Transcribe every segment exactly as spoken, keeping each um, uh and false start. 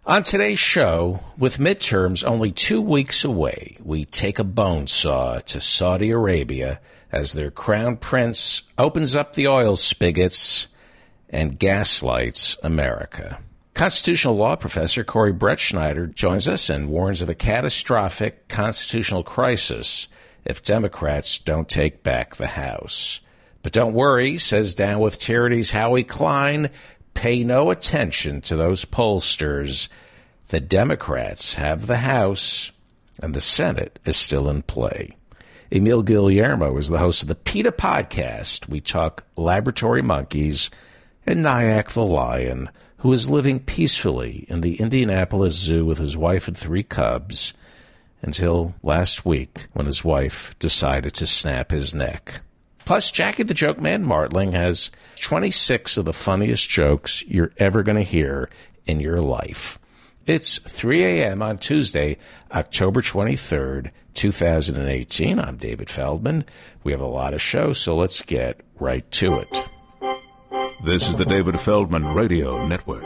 On today's show, with midterms only two weeks away, we take a bone saw to Saudi Arabia as their crown prince opens up the oil spigots and gaslights America. Constitutional law professor Corey Brettschneider joins us and warns of a catastrophic constitutional crisis if Democrats don't take back the House. But don't worry, says Down with Tyranny's Howie Klein, pay no attention to those pollsters. The Democrats have the House, and the Senate is still in play. Emil Guillermo is the host of the PETA podcast. We talk laboratory monkeys and Nyack the Lion, who is living peacefully in the Indianapolis Zoo with his wife and three cubs until last week when his wife decided to snap his neck. Plus, Jackie the Joke Man Martling has twenty-six of the funniest jokes you're ever going to hear in your life. It's three a.m. on Tuesday, October twenty-third, two thousand eighteen. I'm David Feldman. We have a lot of shows, so let's get right to it. This is the David Feldman Radio Network.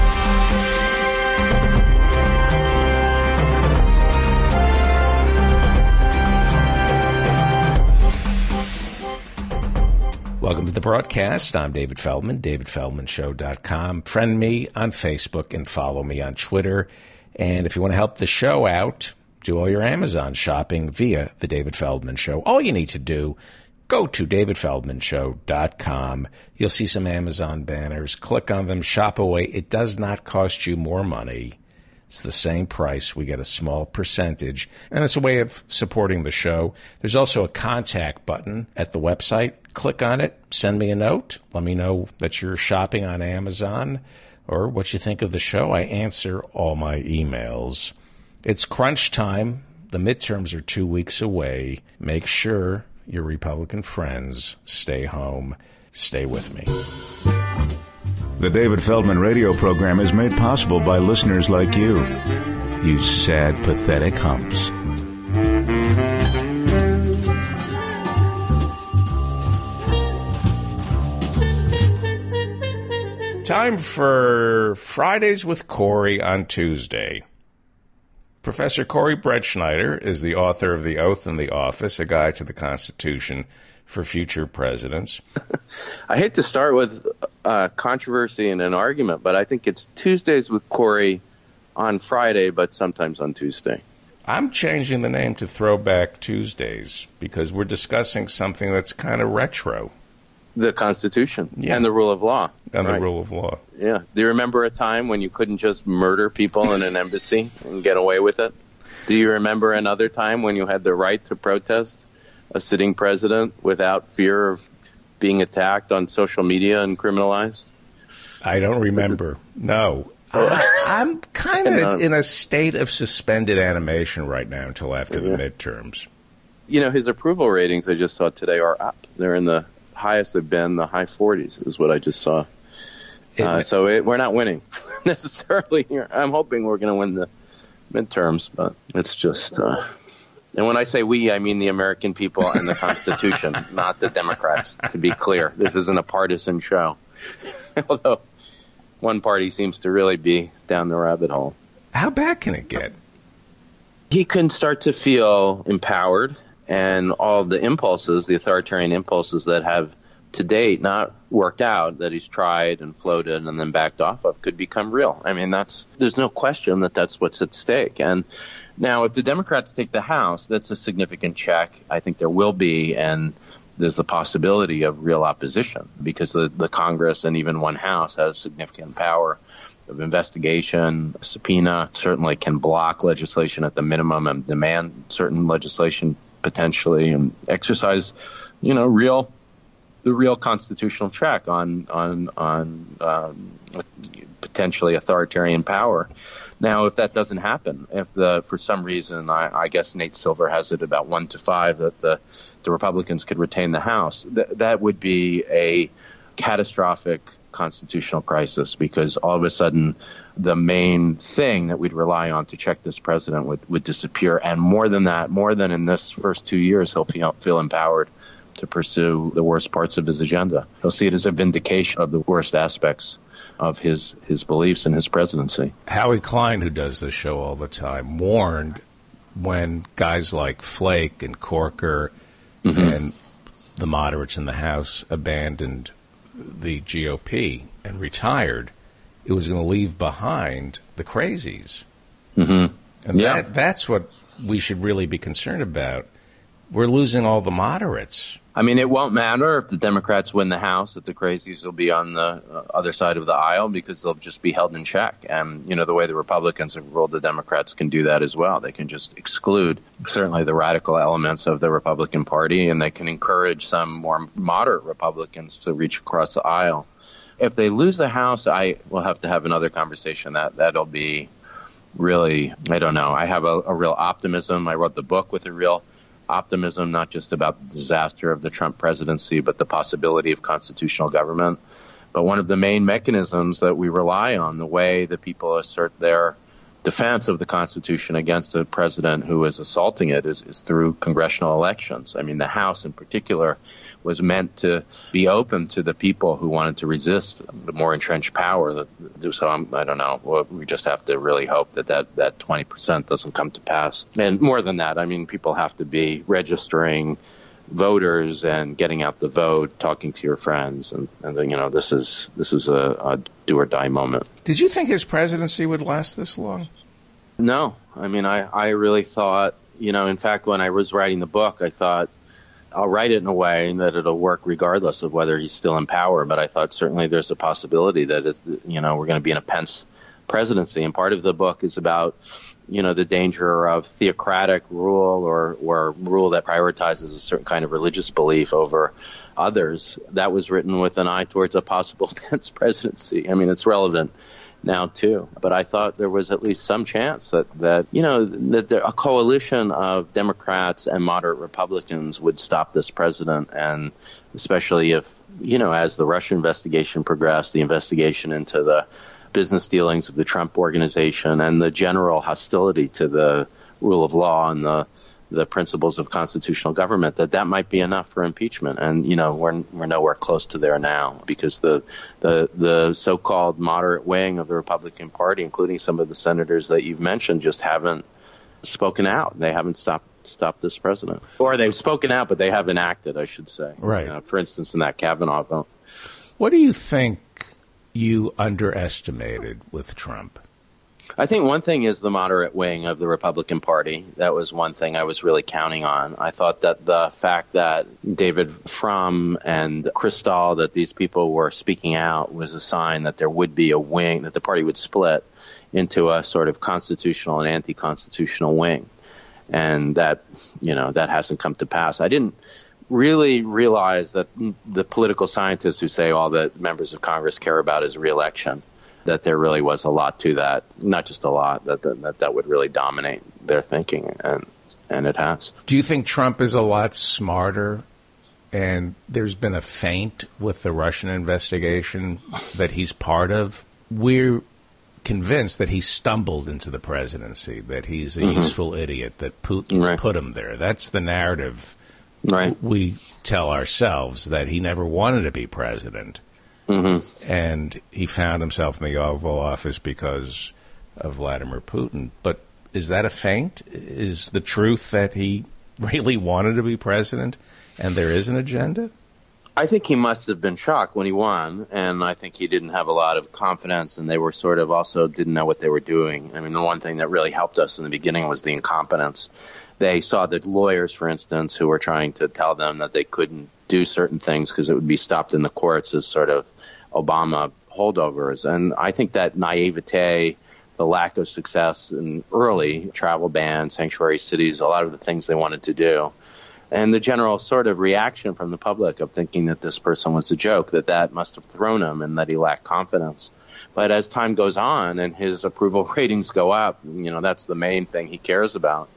Welcome to the broadcast. I'm David Feldman, david feldman show dot com. Friend me on Facebook and follow me on Twitter. And if you want to help the show out, do all your Amazon shopping via The David Feldman Show. All you need to do, go to david feldman show dot com. You'll see some Amazon banners. Click on them, shop away. It does not cost you more money. It's the same price. We get a small percentage, and it's a way of supporting the show. There's also a contact button at the website. Click on it. Send me a note. Let me know that you're shopping on Amazon or what you think of the show. I answer all my emails. It's crunch time. The midterms are two weeks away. Make sure your Republican friends stay home. Stay with me. The David Feldman radio program is made possible by listeners like you. You sad, pathetic humps. Time for Fridays with Corey on Tuesday. Professor Corey Brettschneider is the author of The Oath and the Office, a guide to the Constitution for future presidents. I hate to start with uh, controversy and an argument, but I think it's Tuesdays with Corey on Friday, but sometimes on Tuesday. I'm changing the name to Throwback Tuesdays because we're discussing something that's kind of retro. The Constitution yeah. and the rule of law. And right. the rule of law. Yeah. Do you remember a time when you couldn't just murder people in an embassy and get away with it? Do you remember another time when you had the right to protest a sitting president without fear of being attacked on social media and criminalized? I don't remember. No. I, I'm kind of in a state of suspended animation right now until after the yeah. midterms. You know, his approval ratings I just saw today are up. They're in the highest they've been, the high forties is what I just saw. It, uh, so it, we're not winning necessarily here. I'm hoping we're going to win the midterms, but it's just... Uh, and when I say we, I mean the American people and the Constitution, not the Democrats, to be clear. This isn't a partisan show. Although one party seems to really be down the rabbit hole. How bad can it get? He can start to feel empowered, and all the impulses, the authoritarian impulses that have to date not worked out, that he's tried and floated and then backed off of, could become real. I mean, that's there's no question that that's what's at stake. And now, if the Democrats take the House, that's a significant check. I think there will be, and there's the possibility of real opposition because the, the Congress and even one House has significant power of investigation, subpoena, certainly can block legislation at the minimum and demand certain legislation potentially and exercise, you know, real the real constitutional check on on on um, potentially authoritarian power. Now, if that doesn't happen, if the for some reason, I, I guess Nate Silver has it about one to five that the the Republicans could retain the House, th- that would be a catastrophic constitutional crisis, because all of a sudden the main thing that we'd rely on to check this president would, would disappear. And more than that, more than in this first two years, he'll feel, feel empowered to pursue the worst parts of his agenda. He'll see it as a vindication of the worst aspects of his, his beliefs and his presidency. Howie Klein, who does this show all the time, warned when guys like Flake and Corker mm-hmm. and the moderates in the House abandoned the G O P and retired, it was going to leave behind the crazies. Mm-hmm. And yeah. that, that's what we should really be concerned about. We're losing all the moderates. I mean, it won't matter if the Democrats win the House, that the crazies will be on the uh, other side of the aisle because they'll just be held in check. And, you know, the way the Republicans have ruled, the Democrats can do that as well. They can just exclude certainly the radical elements of the Republican Party, and they can encourage some more moderate Republicans to reach across the aisle. If they lose the House, I will have to have another conversation. That, that'll be really, I don't know. I have a, a real optimism. I wrote the book with a real optimism, not just about the disaster of the Trump presidency, but the possibility of constitutional government. But one of the main mechanisms that we rely on, the way that people assert their defense of the Constitution against a president who is assaulting it, is, is through congressional elections. I mean, the House in particular was meant to be open to the people who wanted to resist the more entrenched power. That, so I'm, I don't know. Well, we just have to really hope that, that that twenty percent doesn't come to pass. And more than that, I mean, people have to be registering voters and getting out the vote, talking to your friends. And, and you know, this is this is a, a do or die moment. Did you think his presidency would last this long? No. I mean, I, I really thought, you know, in fact, when I was writing the book, I thought, I'll write it in a way that it'll work regardless of whether he's still in power. But I thought certainly there's a possibility that, it's, you know, we're going to be in a Pence presidency. And part of the book is about, you know, the danger of theocratic rule or, or rule that prioritizes a certain kind of religious belief over others. That was written with an eye towards a possible Pence presidency. I mean, it's relevant now, too. But I thought there was at least some chance that, that you know, that there, a coalition of Democrats and moderate Republicans would stop this president. And especially if, you know, as the Russia investigation progressed, the investigation into the business dealings of the Trump organization and the general hostility to the rule of law and the the principles of constitutional government, that that might be enough for impeachment. And, you know, we're we're nowhere close to there now because the the the so-called moderate wing of the Republican Party, including some of the senators that you've mentioned, just haven't spoken out. They haven't stopped stopped this president. Or they've spoken out, but they haven't acted, I should say. Right. Uh, for instance, in that Kavanaugh vote. What do you think you underestimated with Trump? I think one thing is the moderate wing of the Republican Party. That was one thing I was really counting on. I thought that the fact that David Frum and Kristol, that these people were speaking out, was a sign that there would be a wing, that the party would split into a sort of constitutional and anti-constitutional wing. And that, you know, that hasn't come to pass. I didn't really realize that the political scientists who say all that members of Congress care about is re-election, that there really was a lot to that, not just a lot, that that, that would really dominate their thinking, and and it has. Do you think Trump is a lot smarter, and there's been a feint with the Russian investigation that he's part of? We're convinced that he stumbled into the presidency, that he's a mm-hmm. useful idiot, that Putin right. put him there. That's the narrative right. we tell ourselves, that he never wanted to be president. Mm-hmm. And he found himself in the Oval Office because of Vladimir Putin. But is that a feint? Is the truth that he really wanted to be president and there is an agenda? I think he must have been shocked when he won, and I think he didn't have a lot of confidence, and they were sort of also didn't know what they were doing. I mean, the one thing that really helped us in the beginning was the incompetence. They saw the lawyers, for instance, who were trying to tell them that they couldn't do certain things because it would be stopped in the courts as sort of Obama holdovers. And I think that naivete, the lack of success in early travel bans, sanctuary cities, a lot of the things they wanted to do, and the general sort of reaction from the public of thinking that this person was a joke, that that must have thrown him and that he lacked confidence. But as time goes on and his approval ratings go up, you know, that's the main thing he cares about.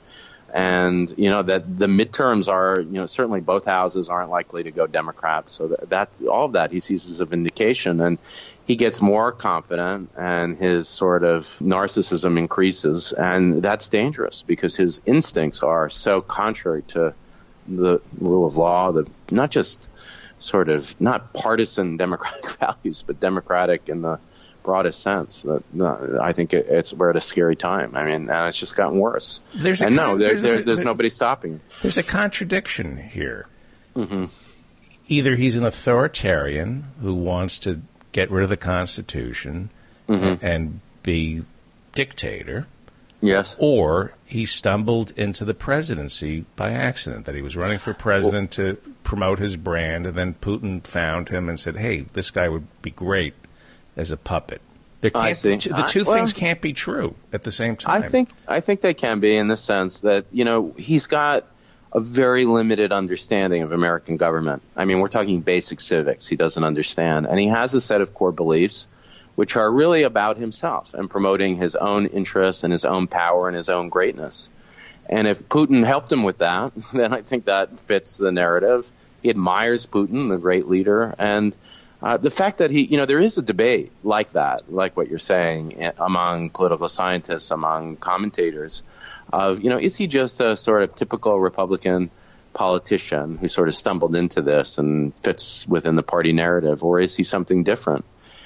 And, you know, that the midterms are, you know, certainly both houses aren't likely to go Democrat. So that, that all of that he sees as a vindication, and he gets more confident and his sort of narcissism increases. And that's dangerous because his instincts are so contrary to the rule of law, the not just sort of not partisan democratic values, but democratic in the broadest sense. That no, I think it, it's we're at a scary time. I mean, and it's just gotten worse. There's and a no, con- there, there's, there, a, there's there, nobody stopping. There's a contradiction here. Mm-hmm. Either he's an authoritarian who wants to get rid of the Constitution mm-hmm. and be dictator. Yes. Or he stumbled into the presidency by accident, that he was running for president well, to promote his brand, and then Putin found him and said, hey, this guy would be great as a puppet. There can't, I see. The two I, well, things can't be true at the same time. I think I think they can be in the sense that, you know, he's got a very limited understanding of American government. I mean, we're talking basic civics he doesn't understand. And he has a set of core beliefs which are really about himself and promoting his own interests and his own power and his own greatness. And if Putin helped him with that, then I think that fits the narrative. He admires Putin, the great leader. And uh, the fact that he, you know, there is a debate like that, like what you're saying, among political scientists, among commentators, of, you know, is he just a sort of typical Republican politician who sort of stumbled into this and fits within the party narrative, or is he something different?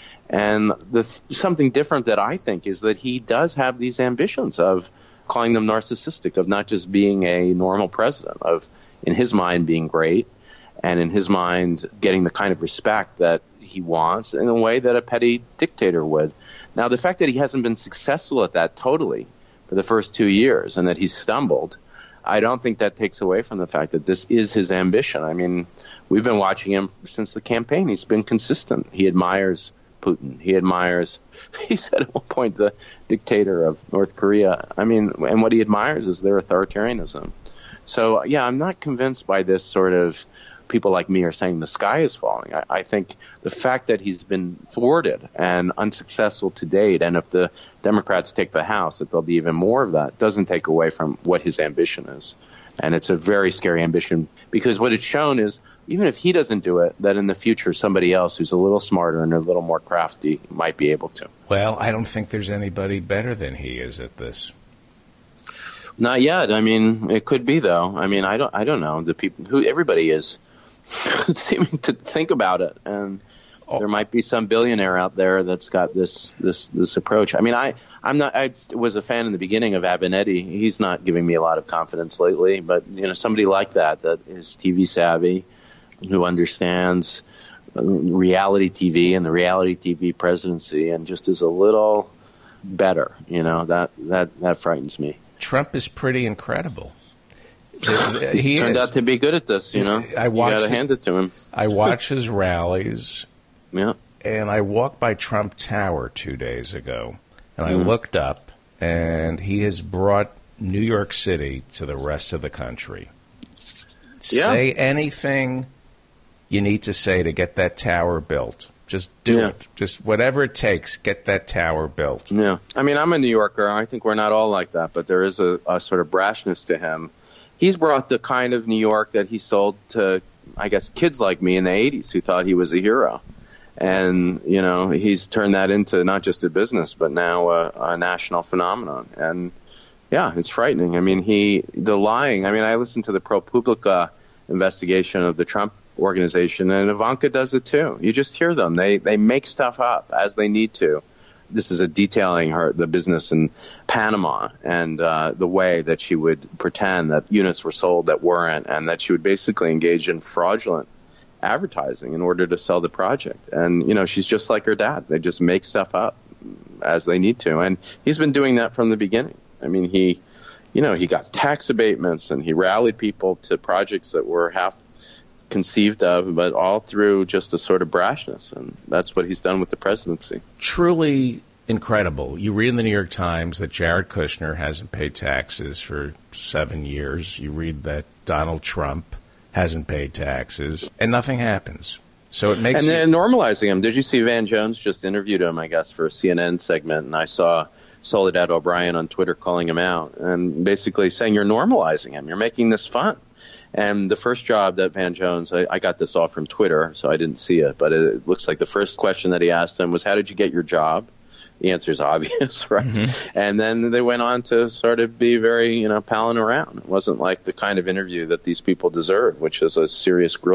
And the something different that I think is that he does have these ambitions of calling them narcissistic, of not just being a normal president, of, in his mind, being great, and in his mind, getting the kind of respect that he wants in a way that a petty dictator would. Now, the fact that he hasn't been successful at that totally for the first two years and that he's stumbled, I don't think that takes away from the fact that this is his ambition. I mean, we've been watching him since the campaign. He's been consistent. He admires Putin. He admires, he said at one point, the dictator of North Korea. I mean, and what he admires is their authoritarianism. So, yeah, I'm not convinced by this sort of people like me are saying the sky is falling. I, I think the fact that he's been thwarted and unsuccessful to date, and if the Democrats take the House, that there'll be even more of that, doesn't take away from what his ambition is. And it's a very scary ambition, because what it's shown is, even if he doesn't do it, that in the future somebody else who's a little smarter and a little more crafty might be able to. Well, I don't think there's anybody better than he is at this. Not yet. I mean, it could be, though. I mean, I don't I don't know. The people who everybody is seeming to think about it, and oh. there might be some billionaire out there that's got this this this approach. I mean, I I'm not. I was a fan in the beginning of Abinetti. He's not giving me a lot of confidence lately, but you know, somebody like that that is T V savvy, who understands reality T V and the reality T V presidency, and just is a little better. You know, that that that frightens me. Trump is pretty incredible. He turned is. out to be good at this, you know. I watch you got to hand it to him. I watch his rallies. Yeah. And I walked by Trump Tower two days ago, and I mm. looked up, and he has brought New York City to the rest of the country. Yeah. Say anything you need to say to get that tower built. Just do yeah. it. Just whatever it takes, get that tower built. Yeah. I mean, I'm a New Yorker. I think we're not all like that, but there is a, a sort of brashness to him. He's brought the kind of New York that he sold to, I guess, kids like me in the eighties who thought he was a hero. And, you know, he's turned that into not just a business, but now a, a national phenomenon. And, yeah, it's frightening. I mean, he, the lying, I mean, I listened to the ProPublica investigation of the Trump organization, and Ivanka does it too. You just hear them. They they make stuff up as they need to. This is a detailing her the business in Panama and uh, the way that she would pretend that units were sold that weren't, and that she would basically engage in fraudulent advertising in order to sell the project. And, you know, she's just like her dad. They just make stuff up as they need to. And he's been doing that from the beginning. I mean, he, you know, he got tax abatements and he rallied people to projects that were half conceived of, but all through just a sort of brashness. And that's what he's done with the presidency. Truly incredible. You read in the New York Times that Jared Kushner hasn't paid taxes for seven years. You read that Donald Trump hasn't paid taxes, and nothing happens. So it makes and they're it, normalizing him. Did you see Van Jones just interviewed him, I guess, for a C N N segment, and I saw Soledad O'Brien on Twitter calling him out and basically saying, you're normalizing him. You're making this fun. And the first job that Van Jones, I, I got this all from Twitter, so I didn't see it, but it looks like the first question that he asked him was, how did you get your job? The answer is obvious, right? Mm-hmm. And then they went on to sort of be very, you know, palling around. It wasn't like the kind of interview that these people deserve, which is a serious grilling.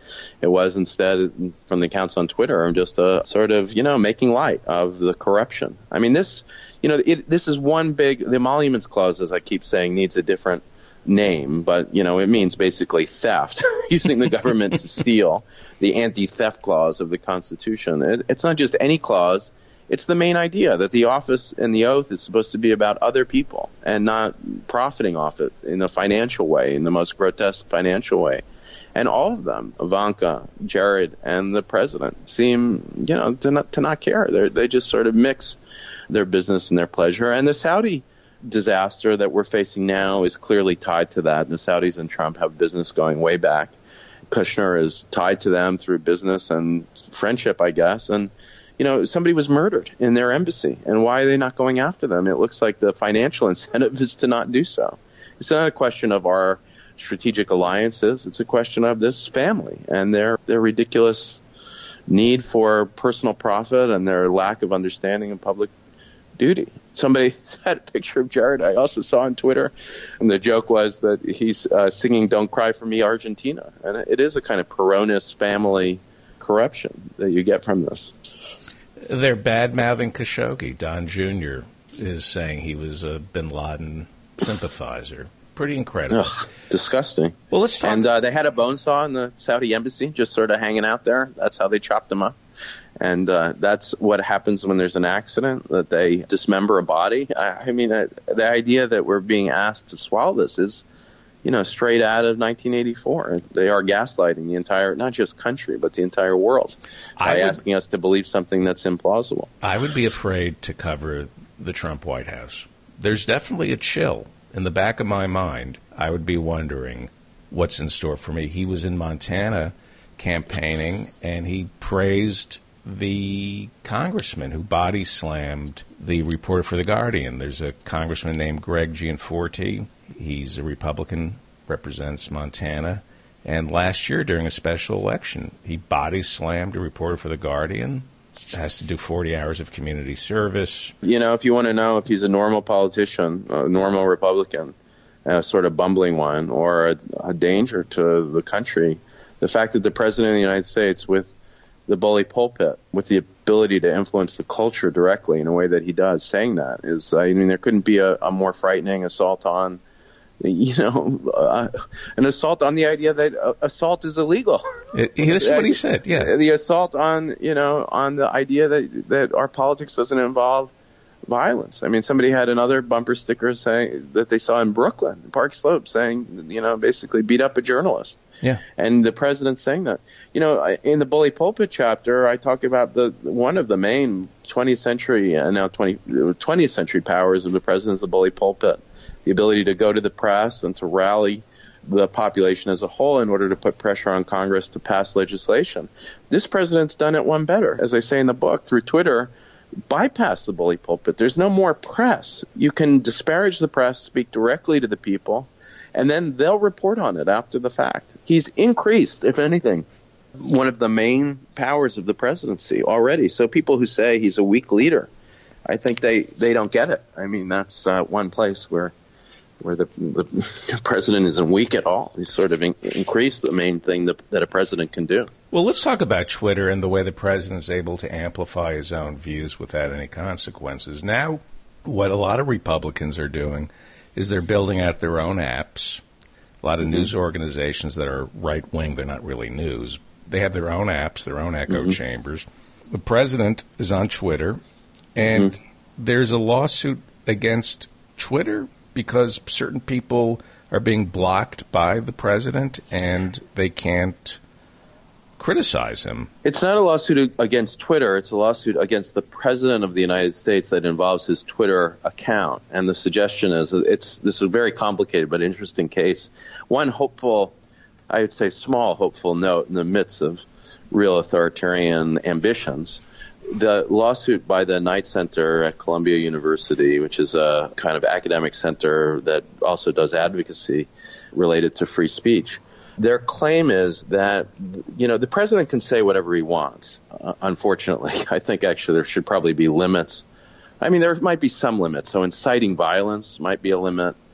It was instead, from the accounts on Twitter, just a sort of, you know, making light of the corruption. I mean, this, you know, it, this is one big, the emoluments clause, as I keep saying, needs a different name, but, you know, it means basically theft, using the government to steal, the anti-theft clause of the Constitution. It, it's not just any clause. It's the main idea that the office and the oath is supposed to be about other people and not profiting off it in a financial way, in the most grotesque financial way. And all of them, Ivanka, Jared, and the president, seem, you know, to not, to not care. They're, they just sort of mix their business and their pleasure. And the Saudi disaster that we're facing now is clearly tied to that. The Saudis and Trump have business going way back. Kushner is tied to them through business and friendship, I guess. And, you know, somebody was murdered in their embassy. And why are they not going after them? It looks like the financial incentive is to not do so. It's not a question of our strategic alliances. It's a question of this family and their, their ridiculous need for personal profit and their lack of understanding of public duty. Somebody had a picture of Jared I also saw on Twitter, and the joke was that he's uh, singing Don't Cry For Me, Argentina. And it is a kind of Peronist family corruption that you get from this. They're bad-mouthing Khashoggi. Don Junior is saying he was a bin Laden sympathizer. Pretty incredible. Ugh, disgusting. Well, let's talk. And uh, they had a bone saw in the Saudi embassy, just sort of hanging out there. That's how they chopped them up. And uh, that's what happens when there's an accident, that they dismember a body. I, I mean, uh, the idea that we're being asked to swallow this is, you know, straight out of nineteen eighty-four. They are gaslighting the entire, not just country, but the entire world by would, asking us to believe something that's implausible. I would be afraid to cover the Trump White House. There's definitely a chill. In the back of my mind, I would be wondering what's in store for me. He was in Montana campaigning, and he praised the congressman who body slammed the reporter for The Guardian. There's a congressman named Greg Gianforte. He's a Republican, represents Montana. And last year, during a special election, he body slammed a reporter for The Guardian. Has to do forty hours of community service. You know, if you want to know if he's a normal politician, a normal Republican, a sort of bumbling one, or a, a danger to the country, the fact that the President of the United States, with the bully pulpit, with the ability to influence the culture directly in a way that he does, saying that is, I mean, there couldn't be a, a more frightening assault on, you know, uh, an assault on the idea that uh, assault is illegal. It, this is what he said, yeah. The assault on, you know, on the idea that, that our politics doesn't involve violence. I mean, somebody had another bumper sticker saying that they saw in Brooklyn, Park Slope, saying, you know, basically beat up a journalist. Yeah. And the president saying that. You know, in the Bully Pulpit chapter, I talk about the one of the main twentieth century and now twentieth century powers of the president is the Bully Pulpit. The ability to go to the press and to rally the population as a whole in order to put pressure on Congress to pass legislation. This president's done it one better. As I say in the book, through Twitter, bypass the bully pulpit. There's no more press. You can disparage the press, speak directly to the people, and then they'll report on it after the fact. He's increased, if anything, one of the main powers of the presidency already. So people who say he's a weak leader, I think they, they don't get it. I mean, that's uh, one place where where the, the president isn't weak at all. He's sort of in, increased the main thing that, that a president can do. Well, let's talk about Twitter and the way the president is able to amplify his own views without any consequences. Now, what a lot of Republicans are doing is they're building out their own apps. A lot of mm-hmm. news organizations that are right-wing, they're not really news. They have their own apps, their own echo mm-hmm. chambers. The president is on Twitter, and mm-hmm. there's a lawsuit against Twitter because certain people are being blocked by the president and they can't criticize him. It's not a lawsuit against Twitter. It's a lawsuit against the president of the United States that involves his Twitter account. And the suggestion is that it's this is a very complicated but interesting case. One hopeful, I would say small hopeful note in the midst of real authoritarian ambitions. The lawsuit by the Knight Center at Columbia University, which is a kind of academic center that also does advocacy related to free speech, their claim is that, you know, the president can say whatever he wants. Uh, unfortunately, I think actually there should probably be limits. I mean, there might be some limits. So inciting violence might be a limit.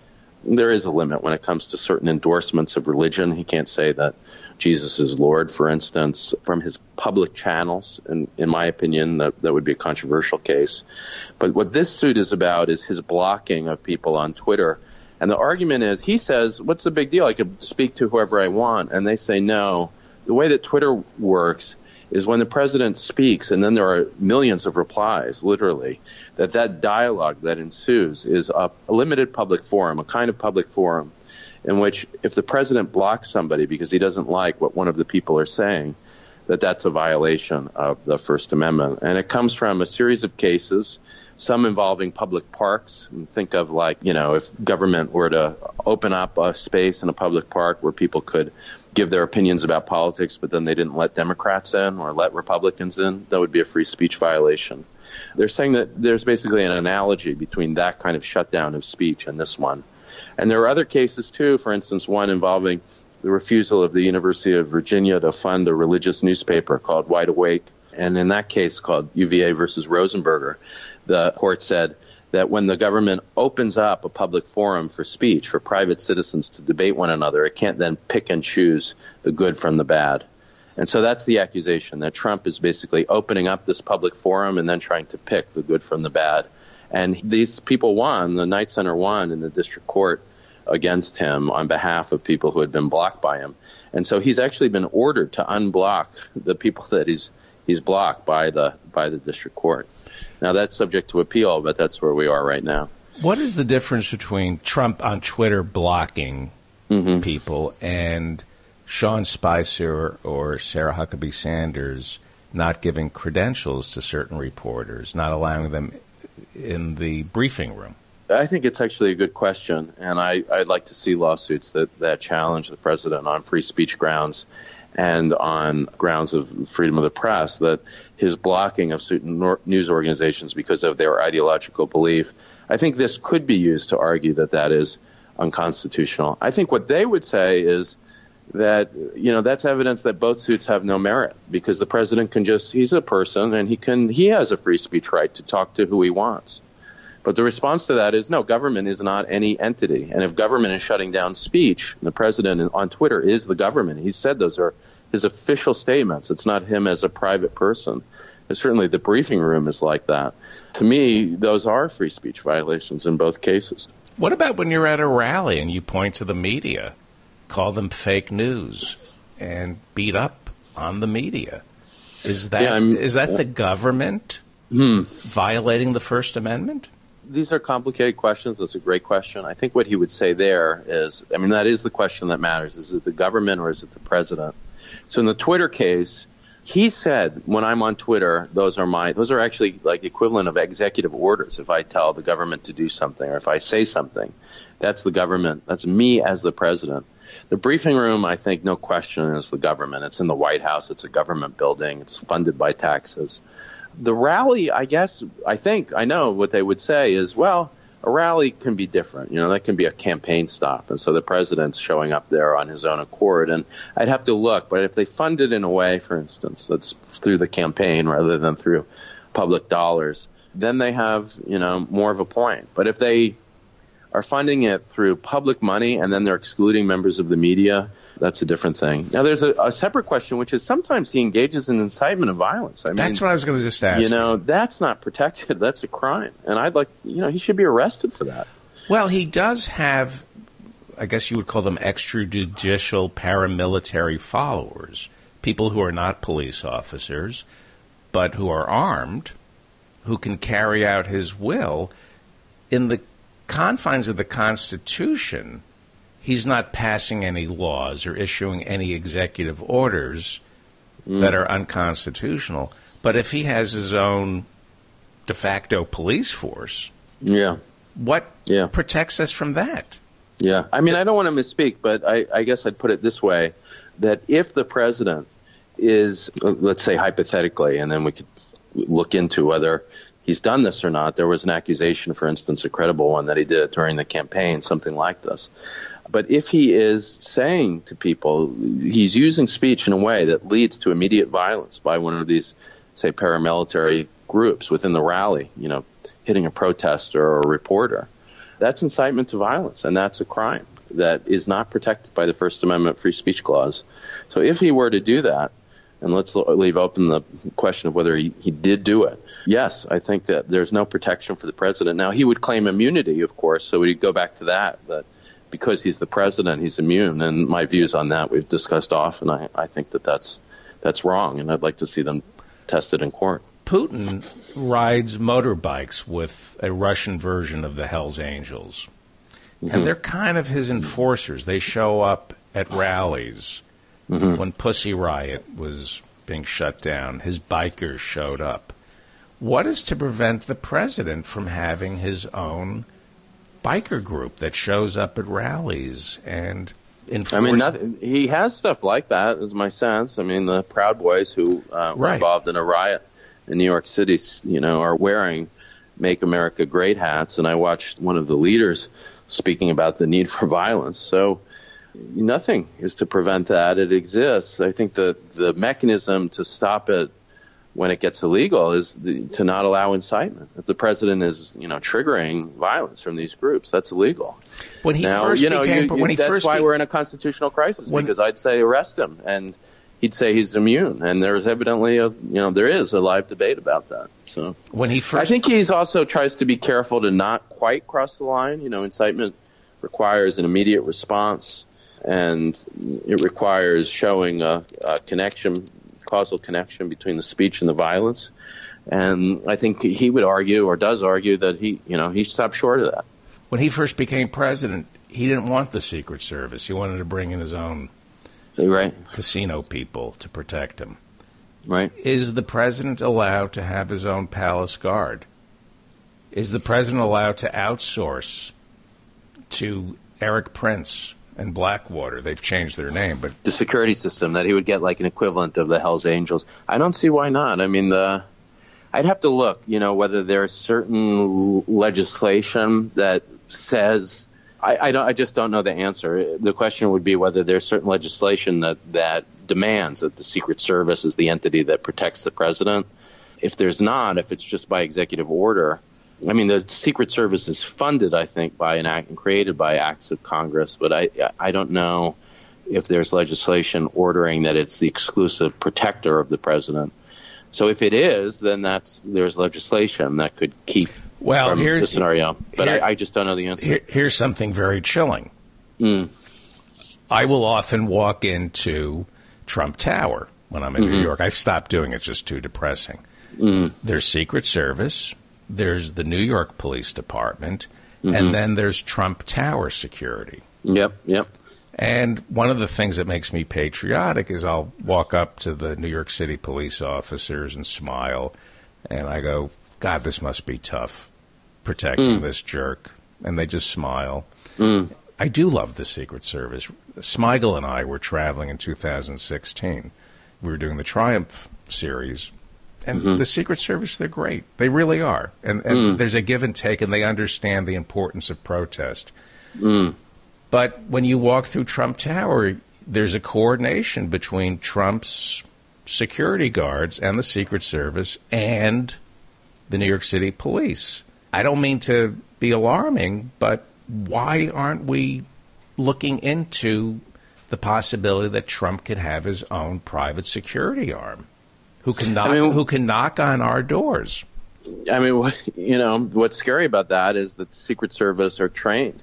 there is a limit when it comes to certain endorsements of religion. He can't say that Jesus is Lord, for instance, from his public channels. And in my opinion, that, that would be a controversial case. But what this suit is about is his blocking of people on Twitter. And the argument is, he says, what's the big deal? I could speak to whoever I want. And they say, no. The way that Twitter works is when the president speaks and then there are millions of replies, literally, that that dialogue that ensues is a, a limited public forum, a kind of public forum in which if the president blocks somebody because he doesn't like what one of the people are saying, that that's a violation of the First Amendment. And it comes from a series of cases, some involving public parks. And think of like, you know, if government were to open up a space in a public park where people could give their opinions about politics, but then they didn't let Democrats in or let Republicans in, that would be a free speech violation. They're saying that there's basically an analogy between that kind of shutdown of speech and this one. And there are other cases, too, for instance, one involving the refusal of the University of Virginia to fund a religious newspaper called Wide Awake. And in that case called U V A versus Rosenberger, the court said that when the government opens up a public forum for speech, for private citizens to debate one another, it can't then pick and choose the good from the bad. And so that's the accusation, that Trump is basically opening up this public forum and then trying to pick the good from the bad. And these people won, the Knight Center won in the district court against him on behalf of people who had been blocked by him. And so he's actually been ordered to unblock the people that he's he's blocked by the by the district court. Now, that's subject to appeal, but that's where we are right now. What is the difference between Trump on Twitter blocking mm-hmm. people and Sean Spicer or Sarah Huckabee Sanders not giving credentials to certain reporters, not allowing them in the briefing room? I think it's actually a good question, and I, I'd like to see lawsuits that, that challenge the president on free speech grounds and on grounds of freedom of the press, that his blocking of certain news organizations because of their ideological belief. I think this could be used to argue that that is unconstitutional. I think what they would say is that, you know, that's evidence that both suits have no merit, because the president can just, he's a person and he can, he has a free speech right to talk to who he wants. But the response to that is, no, government is not any entity. And if government is shutting down speech, the president on Twitter is the government. He said those are his official statements. It's not him as a private person. And certainly the briefing room is like that. To me, those are free speech violations in both cases. What about when you're at a rally and you point to the media, call them fake news, and beat up on the media? Is that yeah, is that the government hmm. violating the First Amendment? These are complicated questions. That's a great question. I think what he would say there is, I mean, that is the question that matters. Is it the government or is it the president? So in the Twitter case, he said, when I'm on Twitter, those are my, those are actually like equivalent of executive orders. If I tell the government to do something or if I say something, that's the government. That's me as the president. The briefing room, I think, no question, is the government. It's in the White House. It's a government building. It's funded by taxes. The rally, I guess, I think, I know what they would say is, well, a rally can be different. You know, that can be a campaign stop. And so the president's showing up there on his own accord. And I'd have to look. But if they fund it in a way, for instance, that's through the campaign rather than through public dollars, then they have, you know, more of a point. But if they are funding it through public money and then they're excluding members of the media, that's a different thing. Now, there's a, a separate question, which is sometimes he engages in incitement of violence. I mean, that's what I was going to just ask. You know, that's not protected. That's a crime. And I'd like, you know, he should be arrested for that. Well, he does have, I guess you would call them extrajudicial paramilitary followers, people who are not police officers, but who are armed, who can carry out his will. In the confines of the Constitution, he's not passing any laws or issuing any executive orders mm. that are unconstitutional. But if he has his own de facto police force, yeah, what yeah. protects us from that? Yeah. I mean, I don't want to misspeak, but I, I guess I'd put it this way, that if the president is, let's say hypothetically, and then we could look into whether he's done this or not. There was an accusation, for instance, a credible one, that he did during the campaign, something like this. But if he is saying to people, he's using speech in a way that leads to immediate violence by one of these, say, paramilitary groups within the rally, you know, hitting a protester or a reporter, That's incitement to violence, and that's a crime that is not protected by the First Amendment free speech clause. So if he were to do that, and let's leave open the question of whether he, he did do it, yes, I think that there's no protection for the president. Now, he would claim immunity, of course, so we'd go back to that, that because he's the president, he's immune, and my views on that we've discussed often. I, I think that that's, that's wrong, and I'd like to see them tested in court. Putin rides motorbikes with a Russian version of the Hells Angels. Mm-hmm. And they're kind of his enforcers. They show up at rallies. Mm-hmm. When Pussy Riot was being shut down, his bikers showed up. What is to prevent the president from having his own biker group that shows up at rallies and enforce? I mean, nothing, he has stuff like that, is my sense. I mean, the Proud Boys who uh, were right. involved in a riot in New York City, you know, are wearing Make America Great hats, and I watched one of the leaders speaking about the need for violence. So nothing is to prevent that. It exists. I think the the mechanism to stop it when it gets illegal is the, to not allow incitement. If the president is, you know, triggering violence from these groups, that's illegal. When he now, first you know, became, you, when he that's first why be- we're in a constitutional crisis, when, because I'd say arrest him, and he'd say he's immune, and there's evidently a, you know, there is a live debate about that. So when he first, I think he's also tries to be careful to not quite cross the line. You know, incitement requires an immediate response, and it requires showing a, a connection, causal connection between the speech and the violence. And I think he would argue, or does argue, that he, you know, he stopped short of that. When he first became president, he didn't want the Secret Service. He wanted to bring in his own right. casino people to protect him. Right. Is the president allowed to have his own palace guard? Is the president allowed to outsource to Eric Prince and Blackwater? They've changed their name, but the security system, that he would get like an equivalent of the Hells Angels. I don't see why not. I mean, the I'd have to look, you know, whether there's certain legislation that says. I, I don't. I just don't know the answer. The question would be whether there's certain legislation that, that demands that the Secret Service is the entity that protects the president. If there's not, if it's just by executive order, I mean, the Secret Service is funded, I think, by an act and created by acts of Congress. But I, I don't know if there's legislation ordering that it's the exclusive protector of the president. So if it is, then that's there's legislation that could keep. Well, from here, the scenario, but here, I, I just don't know the answer. Here, here's something very chilling. Mm. I will often walk into Trump Tower when I'm in mm-hmm. New York. I've stopped doing it; it's just too depressing. Mm. There's Secret Service, there's the New York Police Department, mm-hmm. and then there's Trump Tower security. Yep, yep. And one of the things that makes me patriotic is I'll walk up to the New York City police officers and smile, and I go, God, this must be tough, protecting mm. this jerk. And they just smile. Mm. I do love the Secret Service. Smigel and I were traveling in two thousand sixteen. We were doing the Triumph series. And mm-hmm. the Secret Service, they're great. They really are. And, and mm. there's a give and take, and they understand the importance of protest. Mm. But when you walk through Trump Tower, there's a coordination between Trump's security guards and the Secret Service and the New York City police. I don't mean to be alarming, but why aren't we looking into the possibility that Trump could have his own private security arm who can knock, I mean, who can knock on our doors? I mean, you know, what's scary about that is that the Secret Service are trained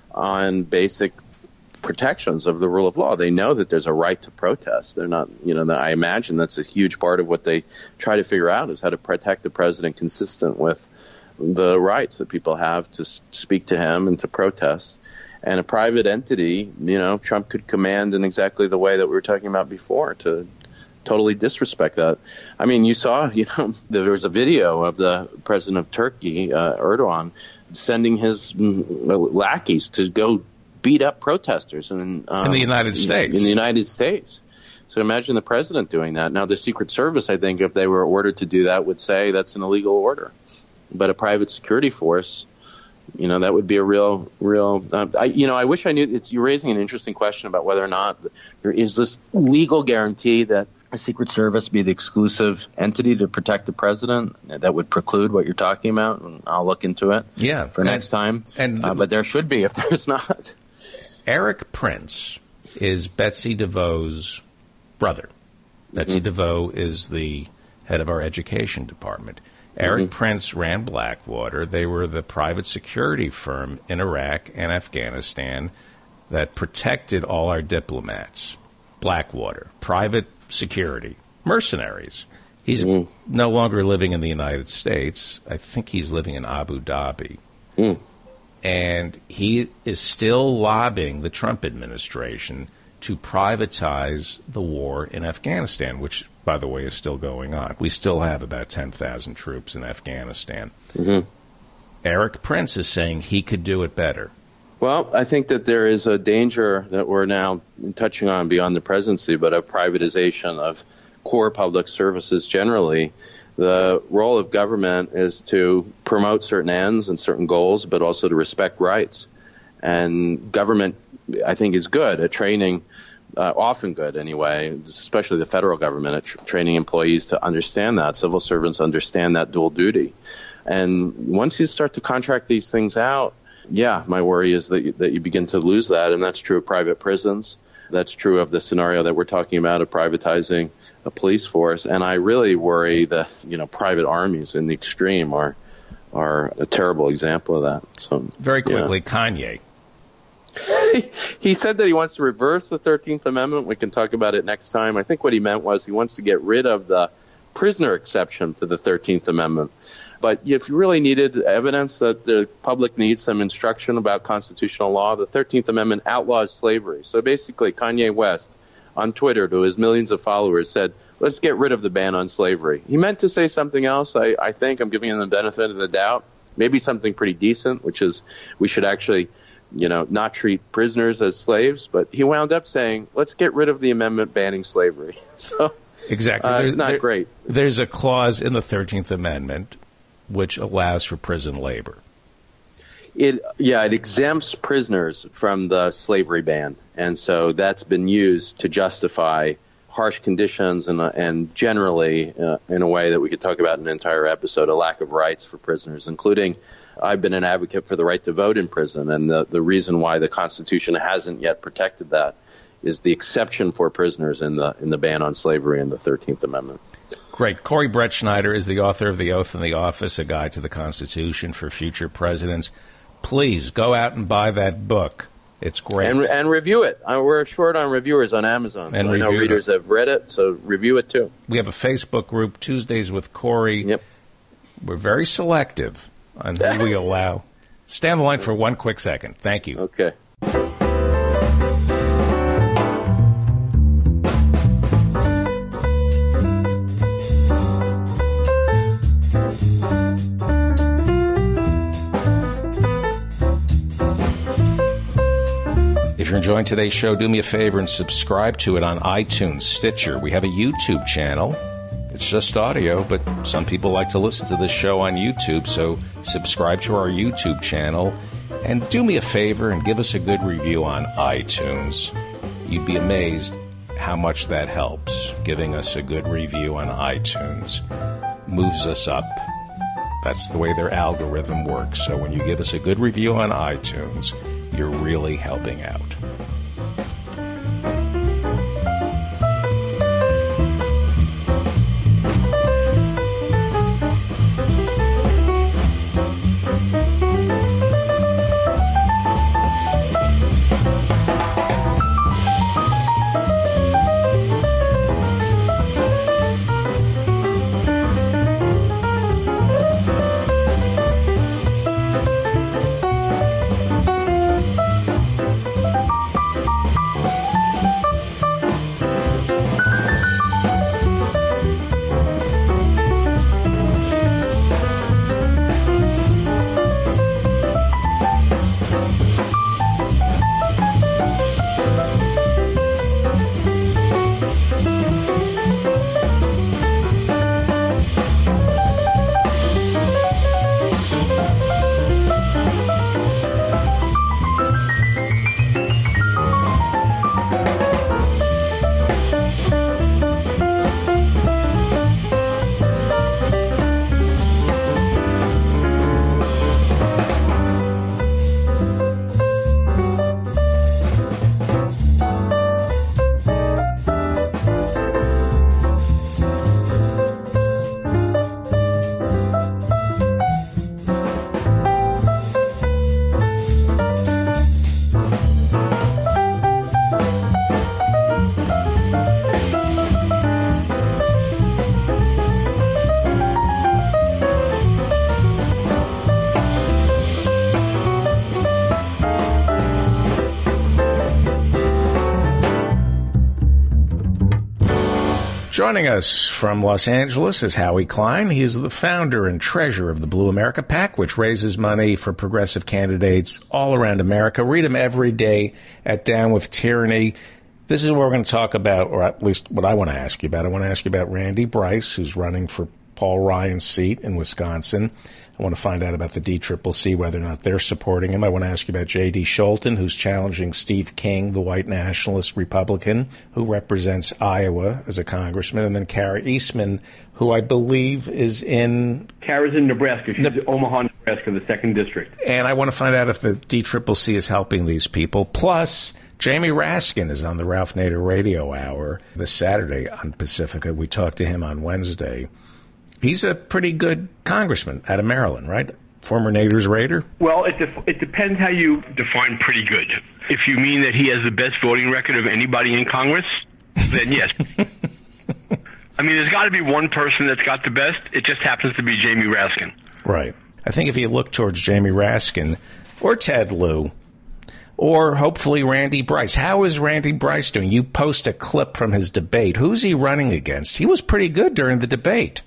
on basic protections of the rule of law. They know that there's a right to protest. They're not, you know, I imagine that's a huge part of what they try to figure out is how to protect the president consistent with the rights that people have to speak to him and to protest. And a private entity, you know, Trump could command in exactly the way that we were talking about before to totally disrespect that. I mean, you saw, you know, there was a video of the president of Turkey, uh, Erdogan, sending his lackeys to go beat up protesters in, um, in the United States. In the United States. So imagine the president doing that. Now, the Secret Service, I think, if they were ordered to do that, would say that's an illegal order. But a private security force, you know, that would be a real, real. Uh, I, you know, I wish I knew. It's, you're raising an interesting question about whether or not there is this legal guarantee that a Secret Service be the exclusive entity to protect the president? That would preclude what you're talking about, and I'll look into it yeah, for and, next time. And uh, but there should be if there's not. Eric Prince is Betsy DeVoe's brother. Betsy mm-hmm. DeVoe is the head of our education department. Eric mm-hmm. Prince ran Blackwater. They were the private security firm in Iraq and Afghanistan that protected all our diplomats. Blackwater, private security, mercenaries. He's mm. no longer living in the United States. I think he's living in Abu Dhabi. Mm. And he is still lobbying the Trump administration to privatize the war in Afghanistan, which, by the way, is still going on. We still have about ten thousand troops in Afghanistan. Mm-hmm. Eric Prince is saying he could do it better. Well, I think that there is a danger that we're now touching on beyond the presidency, but a privatization of core public services generally. The role of government is to promote certain ends and certain goals, but also to respect rights. And government, I think, is good at training, uh, often good anyway, especially the federal government, at tr- training employees to understand that. Civil servants understand that dual duty. And once you start to contract these things out, yeah, my worry is that you, that you begin to lose that, and that's true of private prisons. That's true of the scenario that we're talking about of privatizing a police force. And I really worry that, you know, private armies in the extreme are are a terrible example of that. So very quickly, yeah. Kanye. He said that he wants to reverse the thirteenth Amendment. We can talk about it next time. I think what he meant was he wants to get rid of the prisoner exception to the thirteenth Amendment. But if you really needed evidence that the public needs some instruction about constitutional law, the thirteenth Amendment outlaws slavery. So basically, Kanye West on Twitter to his millions of followers said, let's get rid of the ban on slavery. He meant to say something else. I, I think I'm giving him the benefit of the doubt. Maybe something pretty decent, which is we should actually, you know, not treat prisoners as slaves. But he wound up saying, let's get rid of the amendment banning slavery. So exactly, uh, there, not there, great. There's a clause in the thirteenth Amendment which allows for prison labor. It yeah, it exempts prisoners from the slavery ban, and so that's been used to justify harsh conditions and uh, and generally, uh, in a way that we could talk about in an entire episode, a lack of rights for prisoners, including I've been an advocate for the right to vote in prison, and the, the reason why the Constitution hasn't yet protected that is the exception for prisoners in the in the ban on slavery in the thirteenth Amendment. Great. Corey Brettschneider is the author of The Oath and the Office, A Guide to the Constitution for Future Presidents. Please go out and buy that book. It's great. And, and review it. Uh, we're short on reviewers on Amazon, and so I know readers it. have read it, so review it too. We have a Facebook group, Tuesdays with Corey. Yep. We're very selective on who we allow. Stand the line for one quick second. Thank you. Okay. If you're enjoying today's show, do me a favor and subscribe to it on iTunes, Stitcher. We have a YouTube channel. It's just audio, but some people like to listen to this show on YouTube, so subscribe to our YouTube channel. And do me a favor and give us a good review on iTunes. You'd be amazed how much that helps. Giving us a good review on iTunes moves us up. That's the way their algorithm works. So when you give us a good review on iTunes, you're really helping out. Joining us from Los Angeles is Howie Klein. He is the founder and treasurer of the Blue America PAC, which raises money for progressive candidates all around America. Read him every day at Down with Tyranny. This is what we're going to talk about, or at least what I want to ask you about. I want to ask you about Randy Bryce, who's running for Paul Ryan's seat in Wisconsin. I want to find out about the D C C C, whether or not they're supporting him. I want to ask you about J D. Scholten, who's challenging Steve King, the white nationalist Republican, who represents Iowa as a congressman, and then Kara Eastman, who I believe is in... Kara's in Nebraska. She's in Omaha, Nebraska, the second district. And I want to find out if the D C C C is helping these people. Plus, Jamie Raskin is on the Ralph Nader Radio Hour this Saturday on Pacifica. We talked to him on Wednesday. He's a pretty good congressman out of Maryland, right? Former Nader's Raider? Well, it, def- it depends how you define pretty good. If you mean that he has the best voting record of anybody in Congress, then yes. I mean, there's got to be one person that's got the best. It just happens to be Jamie Raskin. Right. I think if you look towards Jamie Raskin or Ted Lieu or hopefully Randy Bryce. How is Randy Bryce doing? You post a clip from his debate. Who's he running against? He was pretty good during the debate.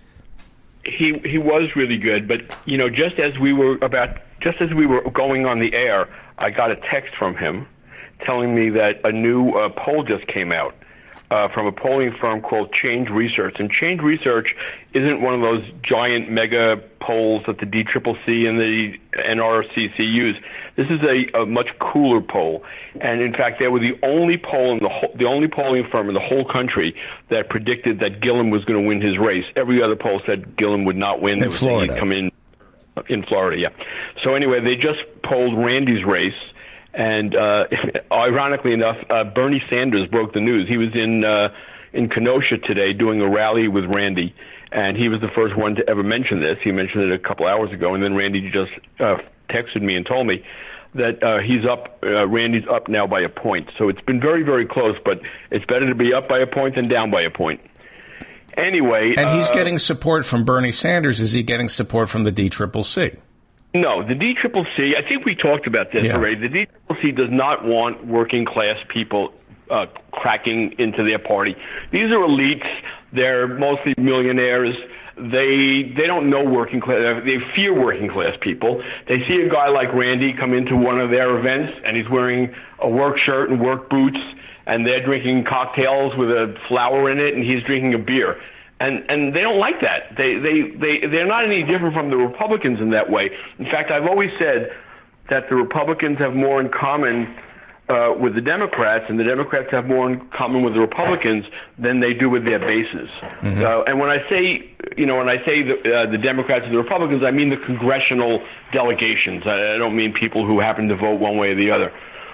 He he was really good, but you know, just as we were about, just as we were going on the air, I got a text from him telling me that a new uh, poll just came out uh, from a polling firm called Change Research, and Change Research isn't one of those giant mega polls that the D C C C and the N R C C use. This is a, a much cooler poll, and in fact, they were the only poll in the whole, the only polling firm in the whole country that predicted that Gillum was going to win his race. Every other poll said Gillum would not win. In Florida, he'd come in in Florida, yeah. So anyway, they just polled Randy's race, and uh, ironically enough, uh, Bernie Sanders broke the news. He was in uh, in Kenosha today doing a rally with Randy, and he was the first one to ever mention this. He mentioned it a couple hours ago, and then Randy just uh, texted me and told me that uh, he's up, uh, Randy's up now by a point. So it's been very, very close, but it's better to be up by a point than down by a point. Anyway. And he's uh, getting support from Bernie Sanders. Is he getting support from the D C C C? No, the D C C C, I think we talked about this yeah. already. The D C C C does not want working class people uh, cracking into their party. These are elites. They're mostly millionaires. They they don't know working class. They fear working class people. They see a guy like Randy come into one of their events, and he's wearing a work shirt and work boots, and they're drinking cocktails with a flower in it, and he's drinking a beer. And and they don't like that. They they they they're not any different from the Republicans in that way. In fact, I've always said that the Republicans have more in common Uh, with the Democrats, and the Democrats have more in common with the Republicans than they do with their bases. Mm-hmm. Uh, and when I say, you know, when I say the, uh, the Democrats and the Republicans, I mean the congressional delegations. I, I don't mean people who happen to vote one way or the other.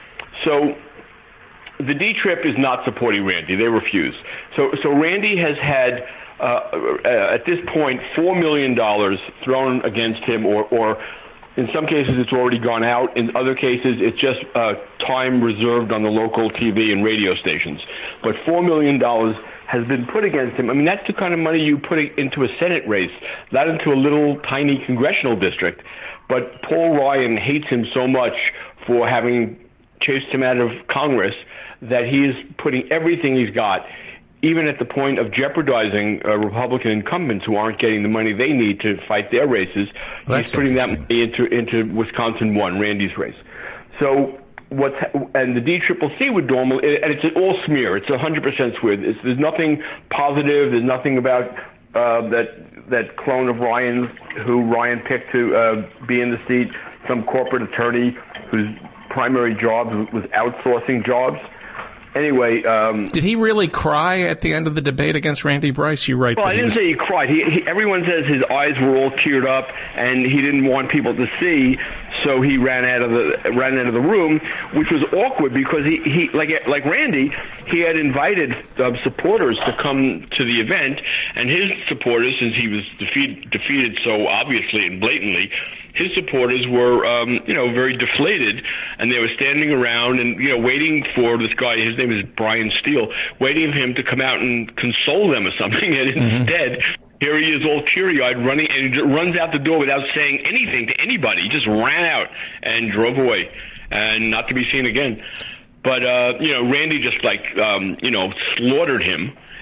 So the D C C C is not supporting Randy. They refuse. So, so Randy has had, uh, uh, at this point, four million dollars thrown against him, or, or in some cases, it's already gone out. In other cases, it's just uh, time reserved on the local T V and radio stations. But four million dollars has been put against him. I mean, that's the kind of money you put into a Senate race, not into a little tiny congressional district. But Paul Ryan hates him so much for having chased him out of Congress that he is putting everything he's got, even at the point of jeopardizing uh, Republican incumbents who aren't getting the money they need to fight their races. Well, he's putting that money into into Wisconsin one, Randy's race. So what's and the D C C C would normally, and it's all smear. It's one hundred percent smear. It's, there's nothing positive. There's nothing about uh, that that clone of Ryan who Ryan picked to uh, be in the seat, some corporate attorney whose primary job was outsourcing jobs. Anyway, um, did he really cry at the end of the debate against Randy Bryce? You right? Well, I didn't was... say he cried. He, he, everyone says his eyes were all teared up, and he didn't want people to see, so he ran out of the ran out of the room, which was awkward because he, he like like Randy, he had invited uh, supporters to come to the event, and his supporters, since he was defeat, defeated so obviously and blatantly, his supporters were um, you know very deflated, and they were standing around and you know waiting for this guy. His name is Brian Steele, waiting for him to come out and console them or something, and mm-hmm. instead, here he is all teary-eyed, running, and he runs out the door without saying anything to anybody. He just ran out and drove away, and not to be seen again. But, uh, you know, Randy just, like, um, you know, slaughtered him.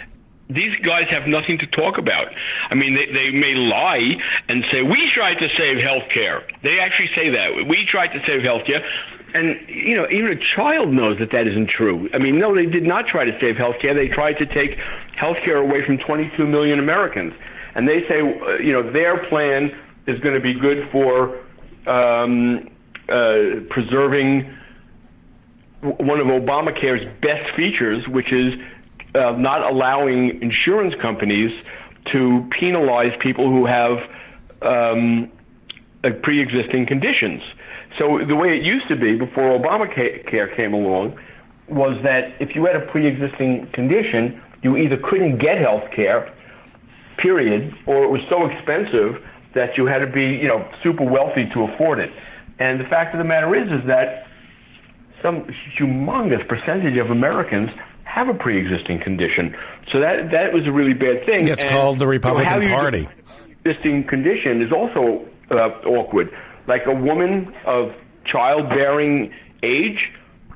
these guys have nothing to talk about. I mean, they, they may lie and say, we tried to save health care. They actually say that. We tried to save health care. And, you know, even a child knows that that isn't true. I mean, no, they did not try to save health care. They tried to take health care away from twenty-two million Americans. And they say, uh, you know, their plan is going to be good for um, uh, preserving one of Obamacare's best features, which is uh, not allowing insurance companies to penalize people who have um, uh, pre-existing conditions. So the way it used to be before Obamacare came along was that if you had a pre-existing condition, you either couldn't get health care, period, or it was so expensive that you had to be, you know, super wealthy to afford it. And the fact of the matter is, is that some humongous percentage of Americans have a pre-existing condition. So that that was a really bad thing. It's and called the Republican so Party. Existing condition is also uh, awkward. Like a woman of childbearing age,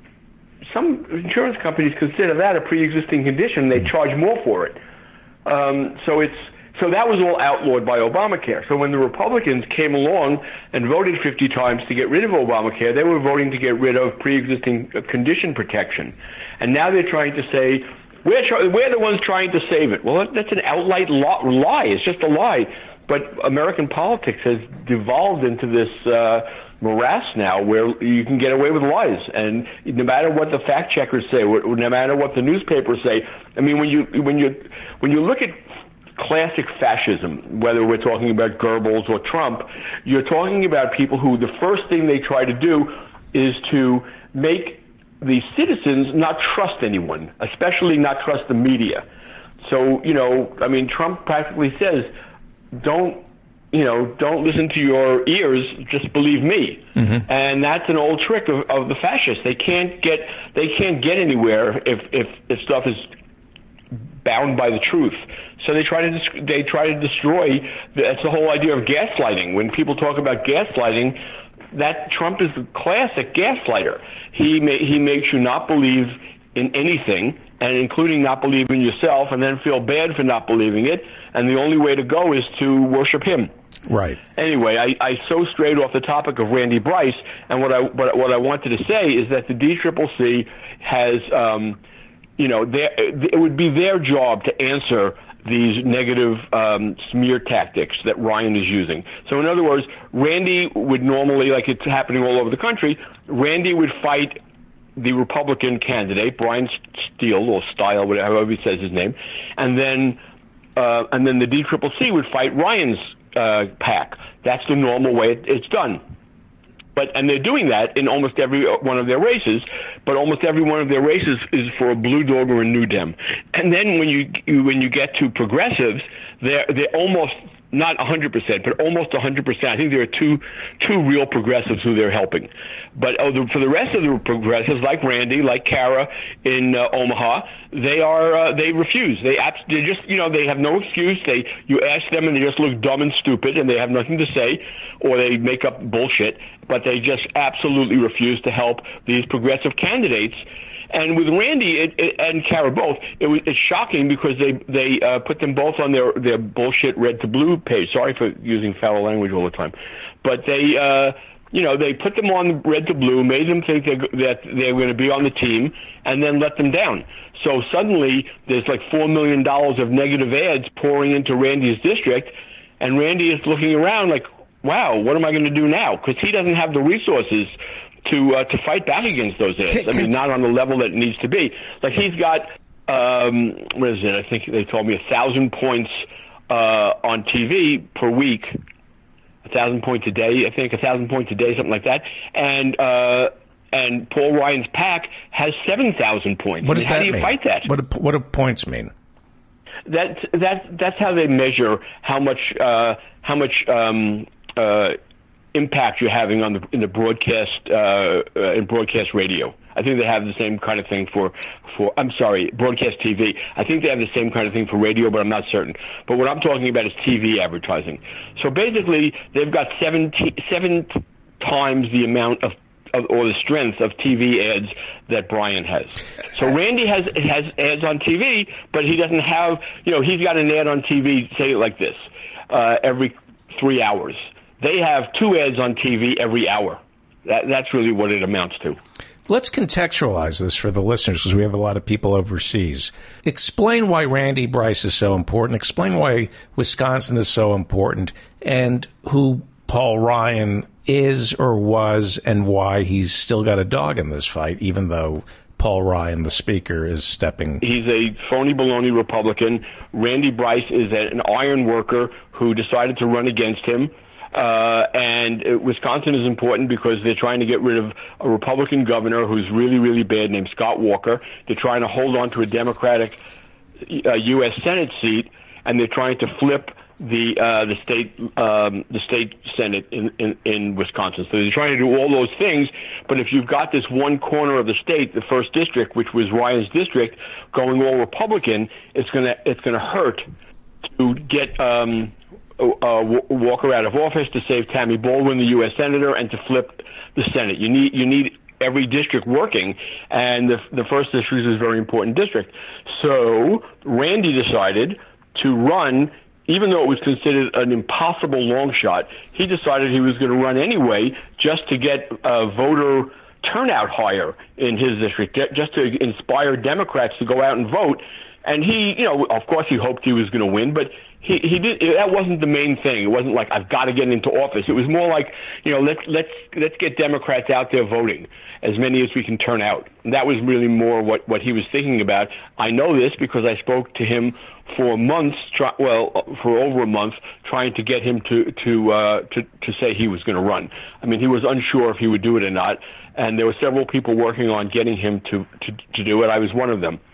some insurance companies consider that a pre-existing condition. They charge more for it. Um, so it's so that was all outlawed by Obamacare. So when the Republicans came along and voted fifty times to get rid of Obamacare, they were voting to get rid of pre-existing condition protection. And now they're trying to say, we're, try- we're the ones trying to save it. Well, that's an outright lie. It's just a lie. But American politics has devolved into this uh, morass now where you can get away with lies. And no matter what the fact checkers say, no matter what the newspapers say, I mean, when you when you when you look at classic fascism, whether we're talking about Goebbels or Trump, you're talking about people who the first thing they try to do is to make the citizens not trust anyone, especially not trust the media. So, you know, I mean, Trump practically says, don't, you know, don't listen to your ears, just believe me. Mm-hmm. And that's an old trick of, of the fascists. They can't get, they can't get anywhere if, if, if stuff is bound by the truth. So they try to, they try to destroy, that's the whole idea of gaslighting. When people talk about gaslighting, that Trump is the classic gaslighter. He ma- he makes you not believe in anything, and including not believe in yourself, and then feel bad for not believing it. And the only way to go is to worship him. Right. Anyway, I, I so strayed off the topic of Randy Bryce, and what I what, what I wanted to say is that the D C C C has, um, you know, their, it would be their job to answer these negative um, smear tactics that Ryan is using. So in other words, Randy would normally, like it's happening all over the country, Randy would fight the Republican candidate, Brian Steele, or Style, whatever, however he says his name, and then uh, and then the D C C C would fight Ryan's uh, pack. That's the normal way it, it's done. But and they're doing that in almost every one of their races, but almost every one of their races is for a blue dog or a new dem. And then when you when you get to progressives, they're they're almost not one hundred percent, but almost one hundred percent. I think there are two two real progressives who they're helping. But oh, the, for the rest of the progressives, like Randy, like Kara in uh, Omaha, they are uh, they refuse. They abs- they just you know they have no excuse. They you ask them and they just look dumb and stupid, and they have nothing to say, or they make up bullshit. But they just absolutely refuse to help these progressive candidates. And with Randy it, it, and Kara both, it was, it's shocking because they they uh, put them both on their, their bullshit red to blue page. Sorry for using foul language all the time, but they uh, you know they put them on red to blue, made them think they're, that they're going to be on the team, and then let them down. So suddenly there's like four million dollars of negative ads pouring into Randy's district, and Randy is looking around like, wow, what am I going to do now? Because he doesn't have the resources to uh, to fight back against those ads. Can, I mean, not on the level that it needs to be. Like he's got, um, what is it? I think they told me a thousand points uh, on T V per week, a thousand points a day. I think a thousand points a day, something like that. And uh, and Paul Ryan's PAC has seven thousand points. What does I mean, that how do you mean? fight that? What do, what do points mean? That that that's how they measure how much uh, how much um, uh, impact you're having on the in the broadcast uh, uh, in broadcast radio. I think they have the same kind of thing for for I'm sorry, broadcast T V. I think they have the same kind of thing for radio, but I'm not certain. But what I'm talking about is T V advertising. So basically, they've got seven seven times the amount of of, or the strength of T V ads that Brian has. So Randy has has ads on T V, but he doesn't have, you know, he's got an ad on T V, say it like this, uh, every three hours. They have two ads on T V every hour. That, that's really what it amounts to. Let's contextualize this for the listeners, because we have a lot of people overseas. Explain why Randy Bryce is so important. Explain why Wisconsin is so important, and who Paul Ryan is or was, and why he's still got a dog in this fight, even though Paul Ryan, the speaker, is stepping. He's a phony baloney Republican. Randy Bryce is an iron worker who decided to run against him. Uh, and uh, Wisconsin is important because they're trying to get rid of a Republican governor who's really, really bad, named Scott Walker. They're trying to hold on to a Democratic uh, U S Senate seat, and they're trying to flip the uh, the state um, the state Senate in, in, in Wisconsin. So they're trying to do all those things. But if you've got this one corner of the state, the first district, which was Ryan's district, going all Republican, it's gonna it's gonna hurt to get Um, Uh, Walker out of office, to save Tammy Baldwin, the U S senator, and to flip the Senate. You need you need every district working, and the, the first district is a very important district. So Randy decided to run, even though it was considered an impossible long shot. He decided he was going to run anyway, just to get uh, voter turnout higher in his district, just to inspire Democrats to go out and vote. And he, you know, of course he hoped he was going to win, but he, he did, that wasn't the main thing. It wasn't like, I've got to get into office. It was more like, you know, let's, let's, let's get Democrats out there voting, as many as we can turn out. And that was really more what, what he was thinking about. I know this because I spoke to him for months, try, well, for over a month, trying to get him to, to, uh, to, to say he was going to run. I mean, he was unsure if he would do it or not. And there were several people working on getting him to, to, to do it. I was one of them.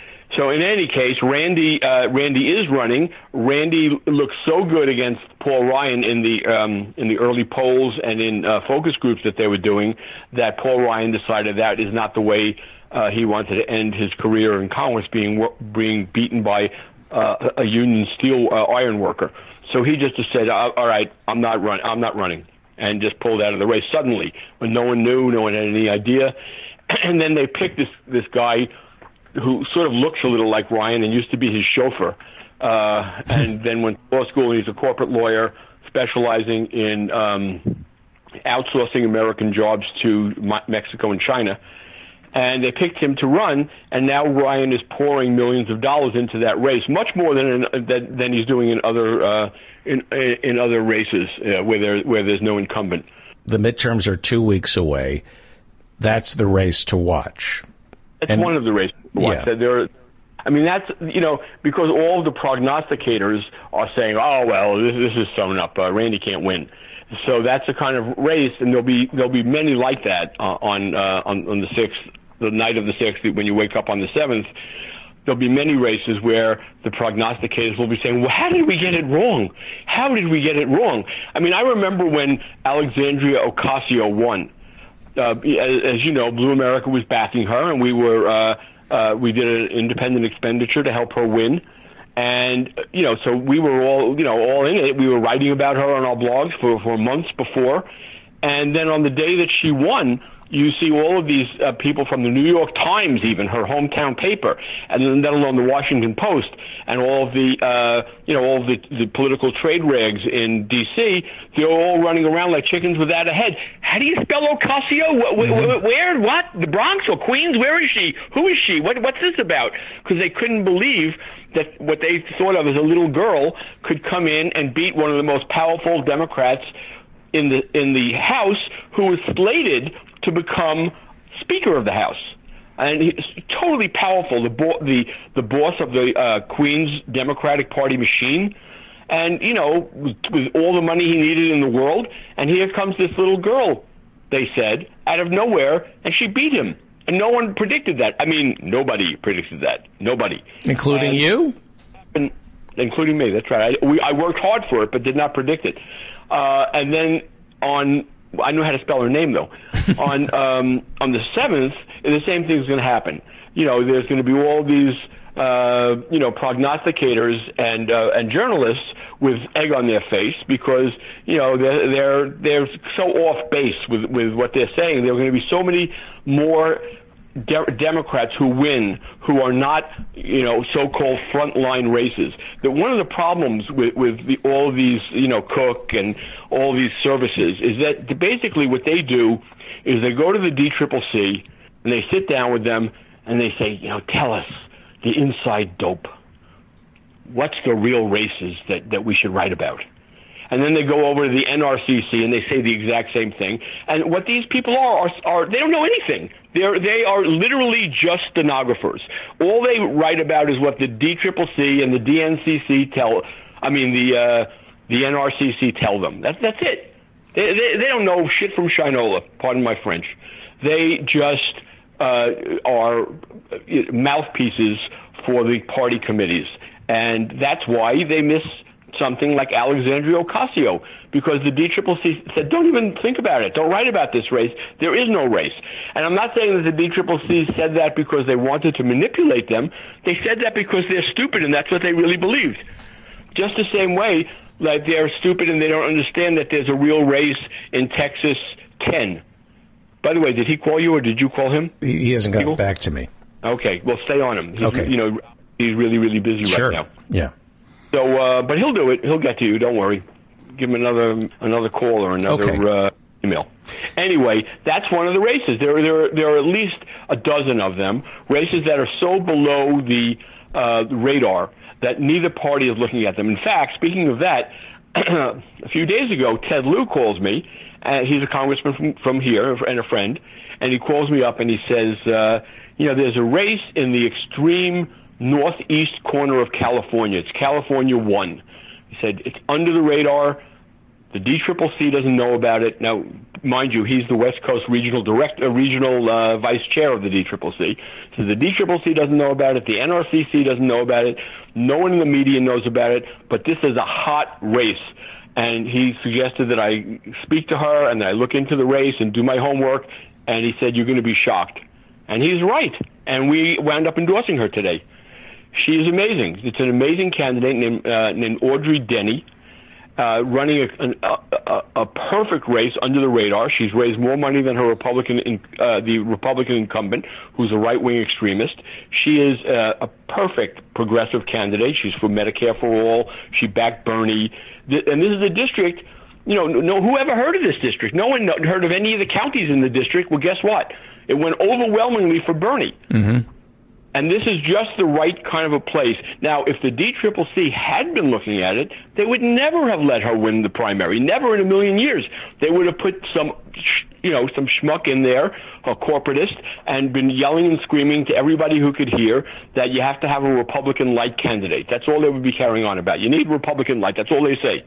So in any case, Randy uh, Randy is running. Randy looks so good against Paul Ryan in the um, in the early polls and in uh, focus groups that they were doing, that Paul Ryan decided that is not the way uh, he wanted to end his career in Congress, being being beaten by uh, a union steel uh, iron worker. So he just said, "All right, I'm not run I'm not running," and just pulled out of the race suddenly when no one knew, no one had any idea. And then they picked this this guy who sort of looks a little like Ryan and used to be his chauffeur, uh, and then went to law school, and he's a corporate lawyer specializing in um, outsourcing American jobs to Mexico and China. And they picked him to run, and now Ryan is pouring millions of dollars into that race, much more than in, than, than he's doing in other uh, in in other races uh, where there where there's no incumbent. The midterms are two weeks away. That's the race to watch. That's and, one of the races. Yeah. There, I mean, that's, you know, because all the prognosticators are saying, oh, well, this, this is sewn up. Uh, Randy can't win. So that's a kind of race, and there'll be there'll be many like that uh, on, uh, on on the sixth, the night of the sixth, when you wake up on the seventh. There'll be many races where the prognosticators will be saying, well, how did we get it wrong? How did we get it wrong? I mean, I remember when Alexandria Ocasio won. Uh, as, as you know, Blue America was backing her, and we were uh, uh, we did an independent expenditure to help her win. And you know, so we were all you know all in it. We were writing about her on our blogs for for months before, and then on the day that she won, you see all of these uh, people from the New York Times, even her hometown paper, and let alone the Washington Post, and all of the uh, you know all of the, the political trade rags in D C. They're all running around like chickens without a head. How do you spell Ocasio? Where, where, where? What? The Bronx or Queens? Where is she? Who is she? What, what's this about? Because they couldn't believe that what they thought of as a little girl could come in and beat one of the most powerful Democrats in the in the House, who was slated to become Speaker of the House. And he's totally powerful, the bo- the the boss of the uh, Queens Democratic Party machine, and you know, with, with all the money he needed in the world. And here comes this little girl, they said, out of nowhere, and she beat him. And no one predicted that. I mean, nobody predicted that. Nobody, including and, you, and, including me. That's right. I, we, I worked hard for it, but did not predict it. Uh, and then on. I know how to spell her name, though. on um, on the seventh, the same thing is going to happen. You know, there's going to be all these, uh, you know, prognosticators and uh, and journalists with egg on their face because, you know, they're they're, they're so off base with, with what they're saying. There are going to be so many more de- Democrats who win who are not, you know, so-called frontline races. That one of the problems with, with the, all these, you know, Cook and all these services is that basically what they do is they go to the D C C C and they sit down with them and they say, you know, tell us the inside dope. What's the real races that, that we should write about? And then they go over to the N R C C and they say the exact same thing. And what these people are, are, are they don't know anything. They're, they are literally just stenographers. All they write about is what the D C C C and the D N C C tell, I mean, the uh, the N R C C tell them. That's, that's it. They, they, they don't know shit from Shinola, pardon my French. They just uh, are mouthpieces for the party committees. And that's why they miss something like Alexandria Ocasio, because the D C C C said, don't even think about it. Don't write about this race. There is no race. And I'm not saying that the D C C C said that because they wanted to manipulate them. They said that because they're stupid, and that's what they really believed. Just the same way that they're stupid and they don't understand that there's a real race in Texas ten. By the way, did he call you or did you call him? He, he hasn't gotten back to me. Okay, well, stay on him. He's, okay. You know, he's really, really busy sure. right now. Yeah. So, uh, but he'll do it. He'll get to you. Don't worry. Give him another another call or another okay. uh, email. Anyway, that's one of the races. There, there, there are at least a dozen of them. Races that are so below the uh, radar that neither party is looking at them. In fact, speaking of that, a few days ago, Ted Lieu calls me. Uh, he's a congressman from, from here and a friend, and he calls me up and he says, uh, you know, there's a race in the extreme northeast corner of California. It's California one. He said it's under the radar. The D C C C doesn't know about it. Now, mind you, he's the West Coast regional direct, uh, regional uh, vice chair of the D C C C. So the D C C C doesn't know about it. The N R C C doesn't know about it. No one in the media knows about it. But this is a hot race. And he suggested that I speak to her and that I look into the race and do my homework. And he said, you're going to be shocked. And he's right. And we wound up endorsing her today. She is amazing. It's an amazing candidate named, uh, named Audrey Denny, uh, running a, a, a, a perfect race under the radar. She's raised more money than her Republican, in, uh, the Republican incumbent, who's a right-wing extremist. She is uh, a perfect progressive candidate. She's for Medicare for all. She backed Bernie. And this is a district, you know, no, who ever heard of this district? No one heard of any of the counties in the district. Well, guess what? It went overwhelmingly for Bernie. Mm-hmm. And this is just the right kind of a place. Now, if the D C C C had been looking at it, they would never have let her win the primary. Never in a million years. They would have put some, you know, some schmuck in there, a corporatist, and been yelling and screaming to everybody who could hear that you have to have a Republican-light candidate. That's all they would be carrying on about. You need Republican-light. That's all they say.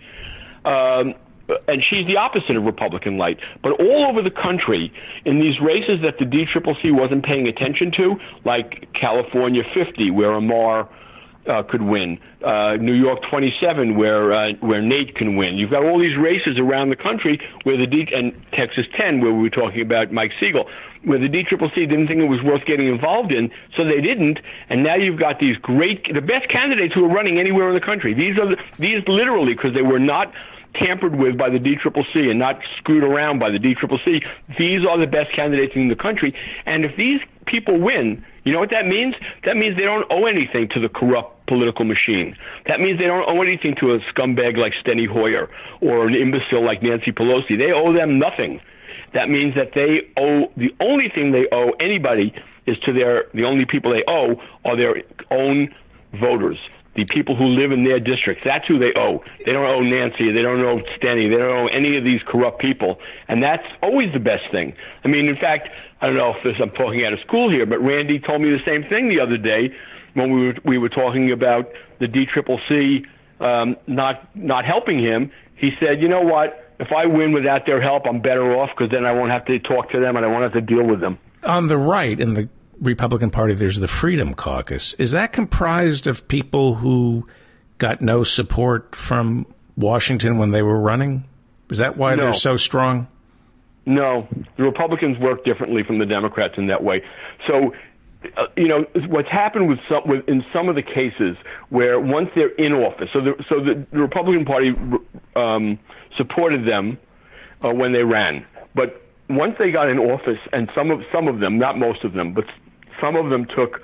Um, and she's the opposite of Republican light. But all over the country, in these races that the D C C C wasn't paying attention to, like California fifty, where Amar uh, could win, uh, New York twenty-seven, where uh, where Nate can win. You've got all these races around the country where the D- and Texas ten, where we were talking about Mike Siegel, where the D C C C didn't think it was worth getting involved in, so they didn't. And now you've got these great, the best candidates who are running anywhere in the country. These are the, these literally, because they were not tampered with by the D C C C and not screwed around by the D C C C. These are the best candidates in the country. And if these people win, you know what that means? That means they don't owe anything to the corrupt political machine. That means they don't owe anything to a scumbag like Steny Hoyer or an imbecile like Nancy Pelosi. They owe them nothing. That means that they owe, the only thing they owe anybody is to their, the only people they owe are their own voters. The people who live in their districts. That's who they owe. They don't owe Nancy. They don't owe Steny. They don't owe any of these corrupt people. And that's always the best thing. I mean, in fact, I don't know if this, I'm talking out of school here, but Randy told me the same thing the other day when we were, we were talking about the D C C C um, not not helping him. He said, you know what? If I win without their help, I'm better off because then I won't have to talk to them and I won't have to deal with them. On the right, in the Republican Party, there's the Freedom Caucus. Is that comprised of people who got no support from Washington when they were running? Is that why no. they're so strong? No. The Republicans work differently from the Democrats in that way. So uh, you know, what's happened with some, with, in some of the cases where once they're in office, so the, so the, the Republican Party um, supported them uh, when they ran, but once they got in office, and some of some of them, not most of them, but some of them took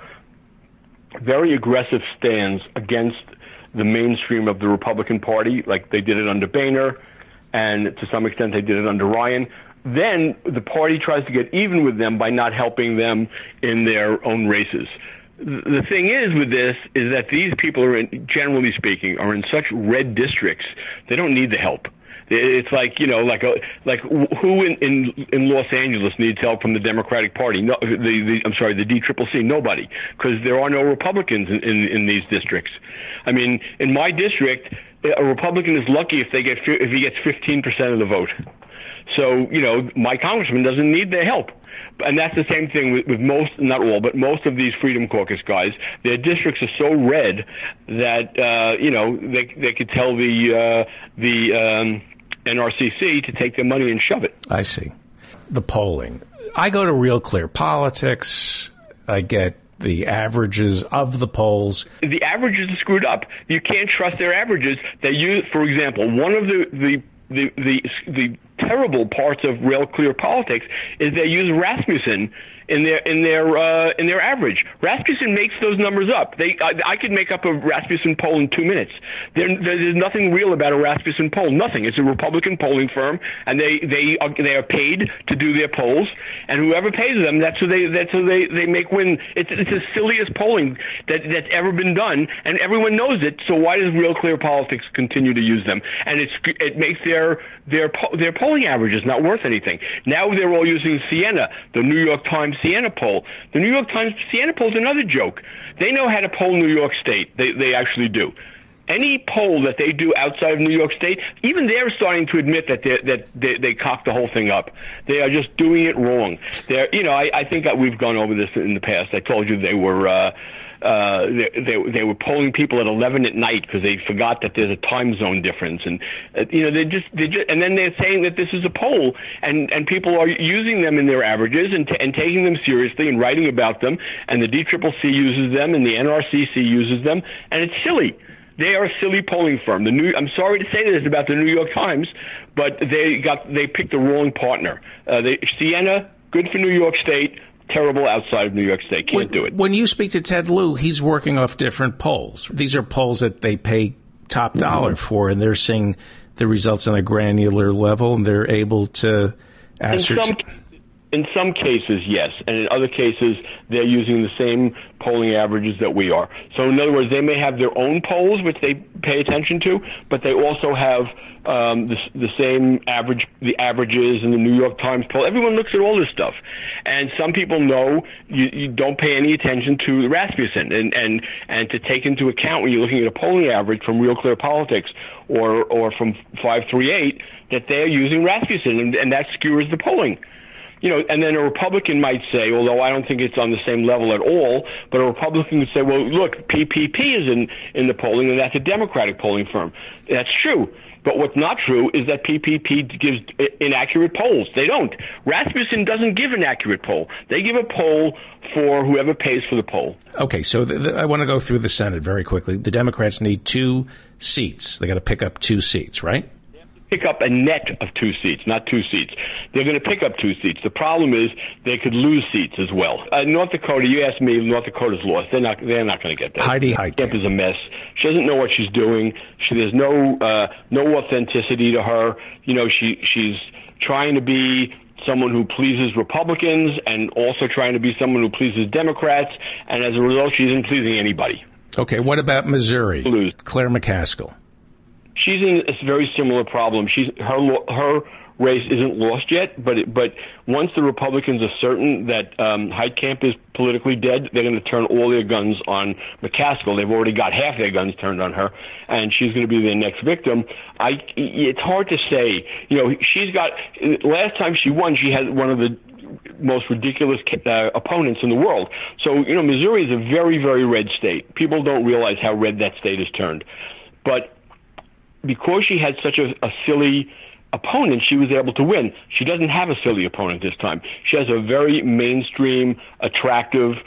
very aggressive stands against the mainstream of the Republican Party, like they did it under Boehner, and to some extent they did it under Ryan. Then the party tries to get even with them by not helping them in their own races. The thing is with this is that these people are, in, generally speaking, are in such red districts, they don't need the help. It's like, you know, like a, like who in, in in Los Angeles needs help from the Democratic Party? No, the, the I'm sorry, the D C C C. Nobody, because there are no Republicans in, in in these districts. I mean, in my district, a Republican is lucky if they get if he gets fifteen percent of the vote. So, you know, my congressman doesn't need their help. And that's the same thing with, with most, not all, but most of these Freedom Caucus guys. Their districts are so red that, uh, you know, they they could tell the uh, the um, N R C C to take their money and shove it. I see. The polling. I go to Real Clear Politics. I get the averages of the polls. The averages are screwed up. You can't trust their averages. They use, for example, one of the the the the, the terrible parts of Real Clear Politics is they use Rasmussen in their in their uh, in their average. Rasmussen makes those numbers up. They I, I could make up a Rasmussen poll in two minutes. There, there's nothing real about a Rasmussen poll. Nothing. It's a Republican polling firm, and they they are, they are paid to do their polls, and whoever pays them, that's who they that's who they, they make win. It's it's the silliest polling that that's ever been done, and everyone knows it. So why does Real Clear Politics continue to use them? And it's it makes their their their polling averages not worth anything. Now they're all using Siena, the New York Times Siena poll. The New York Times Siena poll is another joke. They know how to poll New York State. They they actually do. Any poll that they do outside of New York State, even they're starting to admit that they that they, they cocked the whole thing up. They are just doing it wrong. They're, you know, I, I think that we've gone over this in the past. I told you they were. Uh, Uh, they, they they were polling people at eleven at night because they forgot that there's a time zone difference, and uh, you know they just they just and then they're saying that this is a poll, and and people are using them in their averages and t- and taking them seriously and writing about them, and the D C C C uses them and the N R C C uses them, and it's silly. They are a silly polling firm. The new I'm sorry to say this about the New York Times, but they got they picked the wrong partner. Uh, they, Siena, good for New York State. Terrible outside of New York State. Can't when, do it. When you speak to Ted Lieu, he's working off different polls. These are polls that they pay top dollar mm-hmm. for, and they're seeing the results on a granular level, and they're able to ascertain. In some cases, yes. And in other cases, they're using the same polling averages that we are. So in other words, they may have their own polls, which they pay attention to, but they also have um, the, the same average, the averages in the New York Times poll. Everyone looks at all this stuff. And some people know you, you don't pay any attention to Rasmussen. And, and, and to take into account when you're looking at a polling average from Real Clear Politics or, or from five three eight, that they're using Rasmussen, and, and that skewers the polling. You know, and then a Republican might say, although I don't think it's on the same level at all, but a Republican would say, well, look, P P P is in, in the polling, and that's a Democratic polling firm. That's true. But what's not true is that P P P gives inaccurate polls. They don't. Rasmussen doesn't give an accurate poll. They give a poll for whoever pays for the poll. Okay, so the, the, I want to go through the Senate very quickly. The Democrats need two seats. They got to pick up two seats, right? Pick up a net of two seats, not two seats. They're going to pick up two seats. The problem is they could lose seats as well. Uh, North Dakota, you asked me, North Dakota's lost. They're not. They're not going to get that. Heidi Heitkamp is a mess. She doesn't know what she's doing. She, there's no uh, no authenticity to her. You know, she she's trying to be someone who pleases Republicans and also trying to be someone who pleases Democrats. And as a result, she isn't pleasing anybody. Okay, what about Missouri? Lose. Claire McCaskill. She's in a very similar problem. She's her her race isn't lost yet, but it, but once the Republicans are certain that um, Heitkamp is politically dead, they're going to turn all their guns on McCaskill. They've already got half their guns turned on her, and she's going to be their next victim. I it's hard to say. You know, she's got last time she won, she had one of the most ridiculous uh, opponents in the world. So you know, Missouri is a very very red state. People don't realize how red that state has turned, but because she had such a, a silly opponent, she was able to win. She doesn't have a silly opponent this time. She has a very mainstream, attractive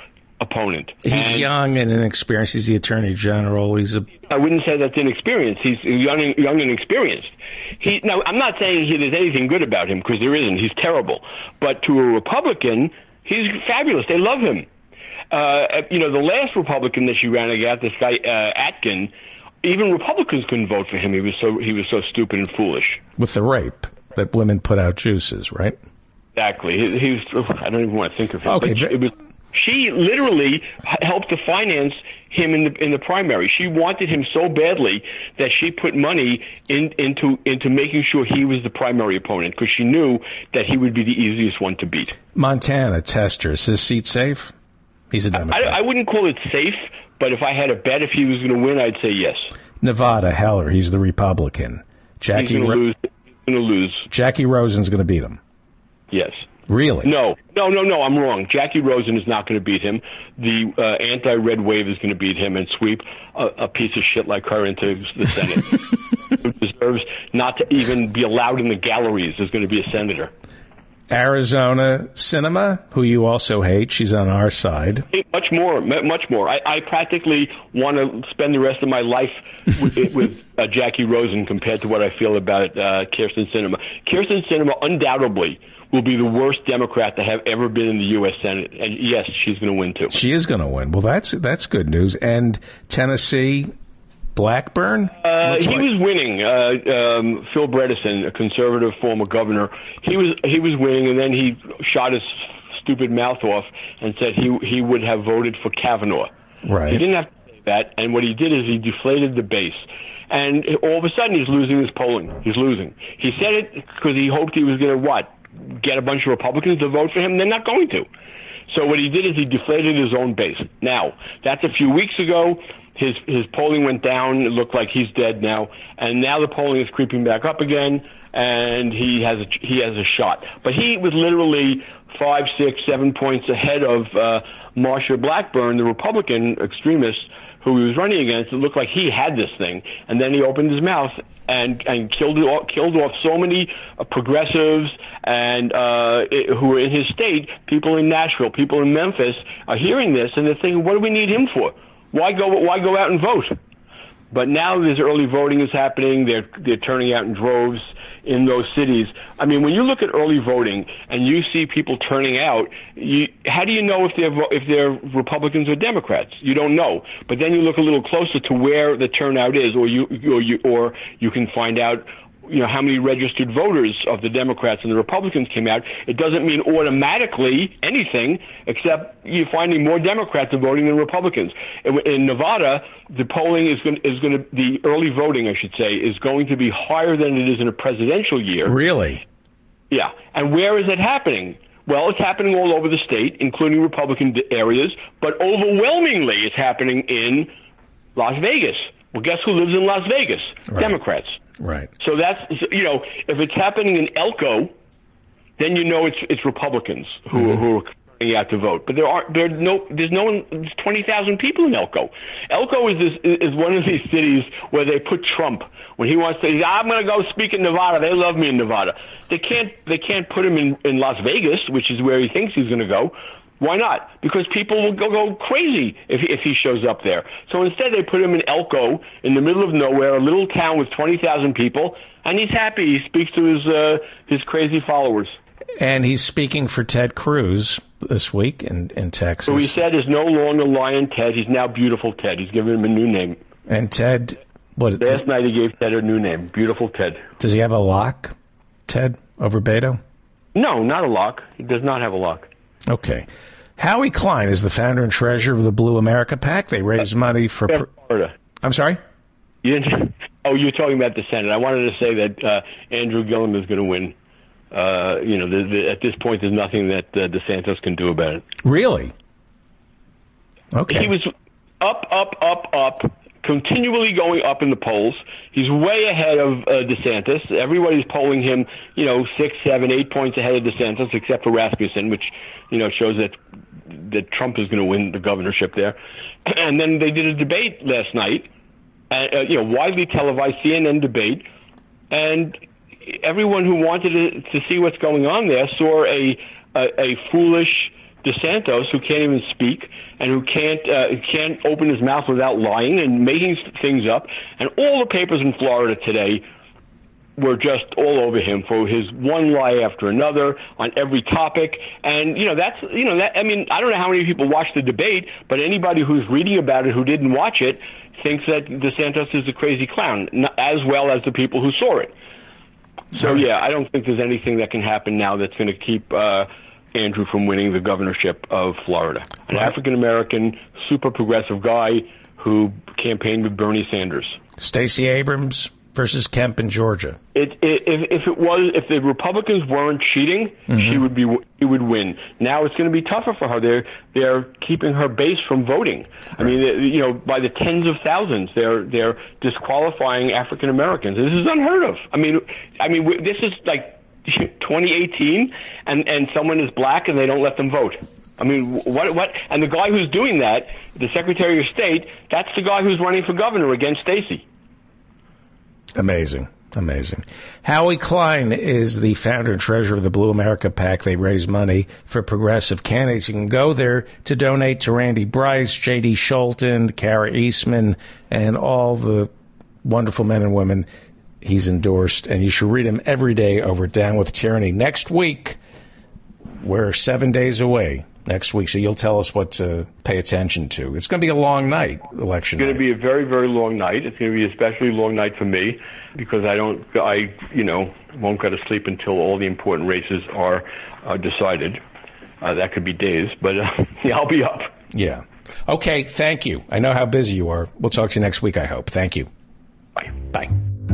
opponent. He's and young and inexperienced. He's the Attorney General. He's a. I wouldn't say that's inexperienced. He's young and, young and experienced. He, now, I'm not saying he, there's anything good about him, because there isn't. He's terrible. But to a Republican, he's fabulous. They love him. Uh, you know, the last Republican that she ran against, this guy uh, Atkin, even Republicans couldn't vote for him. He was so he was so stupid and foolish. With the rape that women put out juices, right? Exactly. He, he was. I don't even want to think of him. Okay. It was, she literally helped to finance him in the in the primary. She wanted him so badly that she put money in, into into making sure he was the primary opponent, because she knew that he would be the easiest one to beat. Montana, Tester, is his seat safe? He's a Democrat. I, I wouldn't call it safe, but if I had a bet if he was going to win, I'd say yes. Nevada, Heller, he's the Republican. Jackie He's going to Ro- lose. He's going to lose. Jackie Rosen's going to beat him. Yes. Really? No, no, no, no, I'm wrong. Jackie Rosen is not going to beat him. The uh, anti-red wave is going to beat him and sweep a, a piece of shit like her into the Senate. Who deserves not to even be allowed in the galleries is going to be a senator. Arizona, Sinema, who you also hate. She's on our side. Much more, much more. I, I practically want to spend the rest of my life with, with uh, Jackie Rosen compared to what I feel about uh, Kyrsten Sinema. Kyrsten Sinema undoubtedly will be the worst Democrat to have ever been in the U S Senate. And yes, she's going to win, too. She is going to win. Well, that's that's good news. And Tennessee, Blackburn? Uh, he like- was winning. Uh, um, Phil Bredesen, a conservative former governor, he was he was winning, and then he shot his stupid mouth off and said he he would have voted for Kavanaugh. Right. He didn't have to say that, and what he did is he deflated the base. And all of a sudden, he's losing his polling. He's losing. He said it because he hoped he was going to, what, get a bunch of Republicans to vote for him? They're not going to. So what he did is he deflated his own base. Now, that's a few weeks ago. His his polling went down. It looked like he's dead now. And now the polling is creeping back up again, and he has a, he has a shot. But he was literally five, six, seven points ahead of uh, Marsha Blackburn, the Republican extremist, who he was running against. It looked like he had this thing, and then he opened his mouth and and killed it off, killed off so many uh, progressives and uh, it, who were in his state. People in Nashville, people in Memphis are hearing this, and they're thinking, "What do we need him for? Why go? Why go out and vote?" But now there's early voting is happening. They're they're turning out in droves in those cities. I mean, when you look at early voting and you see people turning out, you, how do you know if they're if they're Republicans or Democrats? You don't know. But then you look a little closer to where the turnout is, or you or you or you can find out, you know, how many registered voters of the Democrats and the Republicans came out. It doesn't mean automatically anything, except you're finding more Democrats are voting than Republicans. In, in Nevada, the polling is going is going to the early voting, I should say, is going to be higher than it is in a presidential year. Really? Yeah. And where is it happening? Well, it's happening all over the state, including Republican areas, but overwhelmingly it's happening in Las Vegas. Well, guess who lives in Las Vegas? Right. Democrats. Right. So that's, you know, if it's happening in Elko, then you know it's it's Republicans who, mm-hmm. who are coming out to vote. But there are there no there's no one there's twenty thousand people in Elko. Elko is this is one of these cities where they put Trump when he wants to. I'm going to go speak in Nevada. They love me in Nevada. They can't they can't put him in in Las Vegas, which is where he thinks he's going to go. Why not? Because people will go, go crazy if if he shows up there. So instead, they put him in Elko, in the middle of nowhere, a little town with twenty thousand people, and he's happy. He speaks to his uh, his crazy followers. And he's speaking for Ted Cruz this week in, in Texas. So he said is no longer Lion Ted. He's now Beautiful Ted. He's given him a new name. And Ted, what? Last night he gave Ted a new name, Beautiful Ted. Does he have a lock, Ted, over Beto? No, not a lock. He does not have a lock. Okay. Howie Klein is the founder and treasurer of the Blue America PAC. They raise money for... Pr- Florida. I'm sorry? You didn't, oh, you were talking about the Senate. I wanted to say that uh, Andrew Gillum is going to win. Uh, you know, the, the, at this point, there's nothing that uh, DeSantis can do about it. Really? Okay. He was up, up, up, up, continually going up in the polls. He's way ahead of uh, DeSantis. Everybody's polling him, you know, six, seven, eight points ahead of DeSantis, except for Rasmussen, which, you know, shows that that Trump is going to win the governorship there. And then they did a debate last night, uh, you know, widely televised C N N debate, and everyone who wanted to, to see what's going on there saw a a, a foolish, DeSantis, who can't even speak and who can't uh, can't open his mouth without lying and making things up. And all the papers in Florida today were just all over him for his one lie after another on every topic. And, you know, that's, you know, that, I mean, I don't know how many people watched the debate, but anybody who's reading about it who didn't watch it thinks that DeSantis is a crazy clown, as well as the people who saw it. So, yeah, I don't think there's anything that can happen now that's going to keep uh, Andrew from winning the governorship of Florida. An African-American, super progressive guy who campaigned with Bernie Sanders. Stacey Abrams versus Kemp in Georgia. It, it, if, if it was, if the Republicans weren't cheating, mm-hmm. she would be, she would win. Now it's going to be tougher for her. They're they're keeping her base from voting. Right. I mean, you know, by the tens of thousands, they're they're disqualifying African Americans. This is unheard of. I mean, I mean, this is like twenty eighteen, and and someone is black and they don't let them vote. I mean, what what? And the guy who's doing that, the Secretary of State, that's the guy who's running for governor against Stacey. Amazing. Amazing. Howie Klein is the founder and treasurer of the Blue America PAC. They raise money for progressive candidates. You can go there to donate to Randy Bryce, J D. Scholten, Kara Eastman, and all the wonderful men and women he's endorsed. And you should read him every day over at Down with Tyranny. Next week, we're seven days away. Next week, so you'll tell us what to pay attention to. It's going to be a long night, election night. It's going to be a very, very long night. It's going to be an especially long night for me because I don't, I, you know, won't go to sleep until all the important races are uh, decided. Uh, that could be days, but uh, yeah, I'll be up. Yeah. Okay, thank you. I know how busy you are. We'll talk to you next week, I hope. Thank you. Bye. Bye.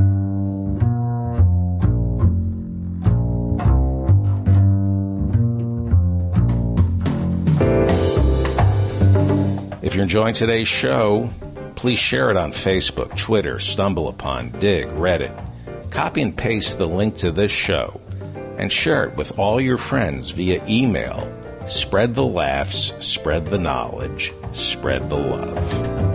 If you're enjoying today's show, please share it on Facebook, Twitter, StumbleUpon, Dig, Reddit. Copy and paste the link to this show and share it with all your friends via email. Spread the laughs, spread the knowledge, spread the love.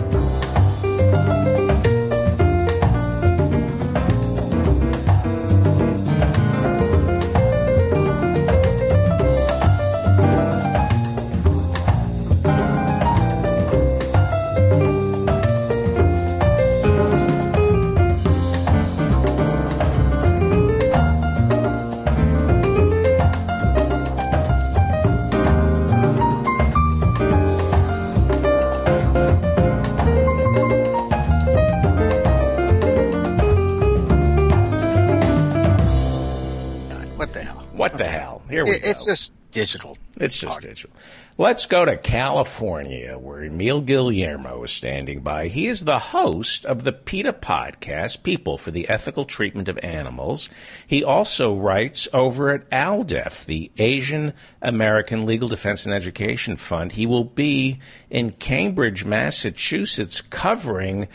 It's just digital. It's just digital. Let's go to California, where Emil Guillermo is standing by. He is the host of the PETA podcast, People for the Ethical Treatment of Animals. He also writes over at ALDEF, the Asian American Legal Defense and Education Fund. He will be in Cambridge, Massachusetts, covering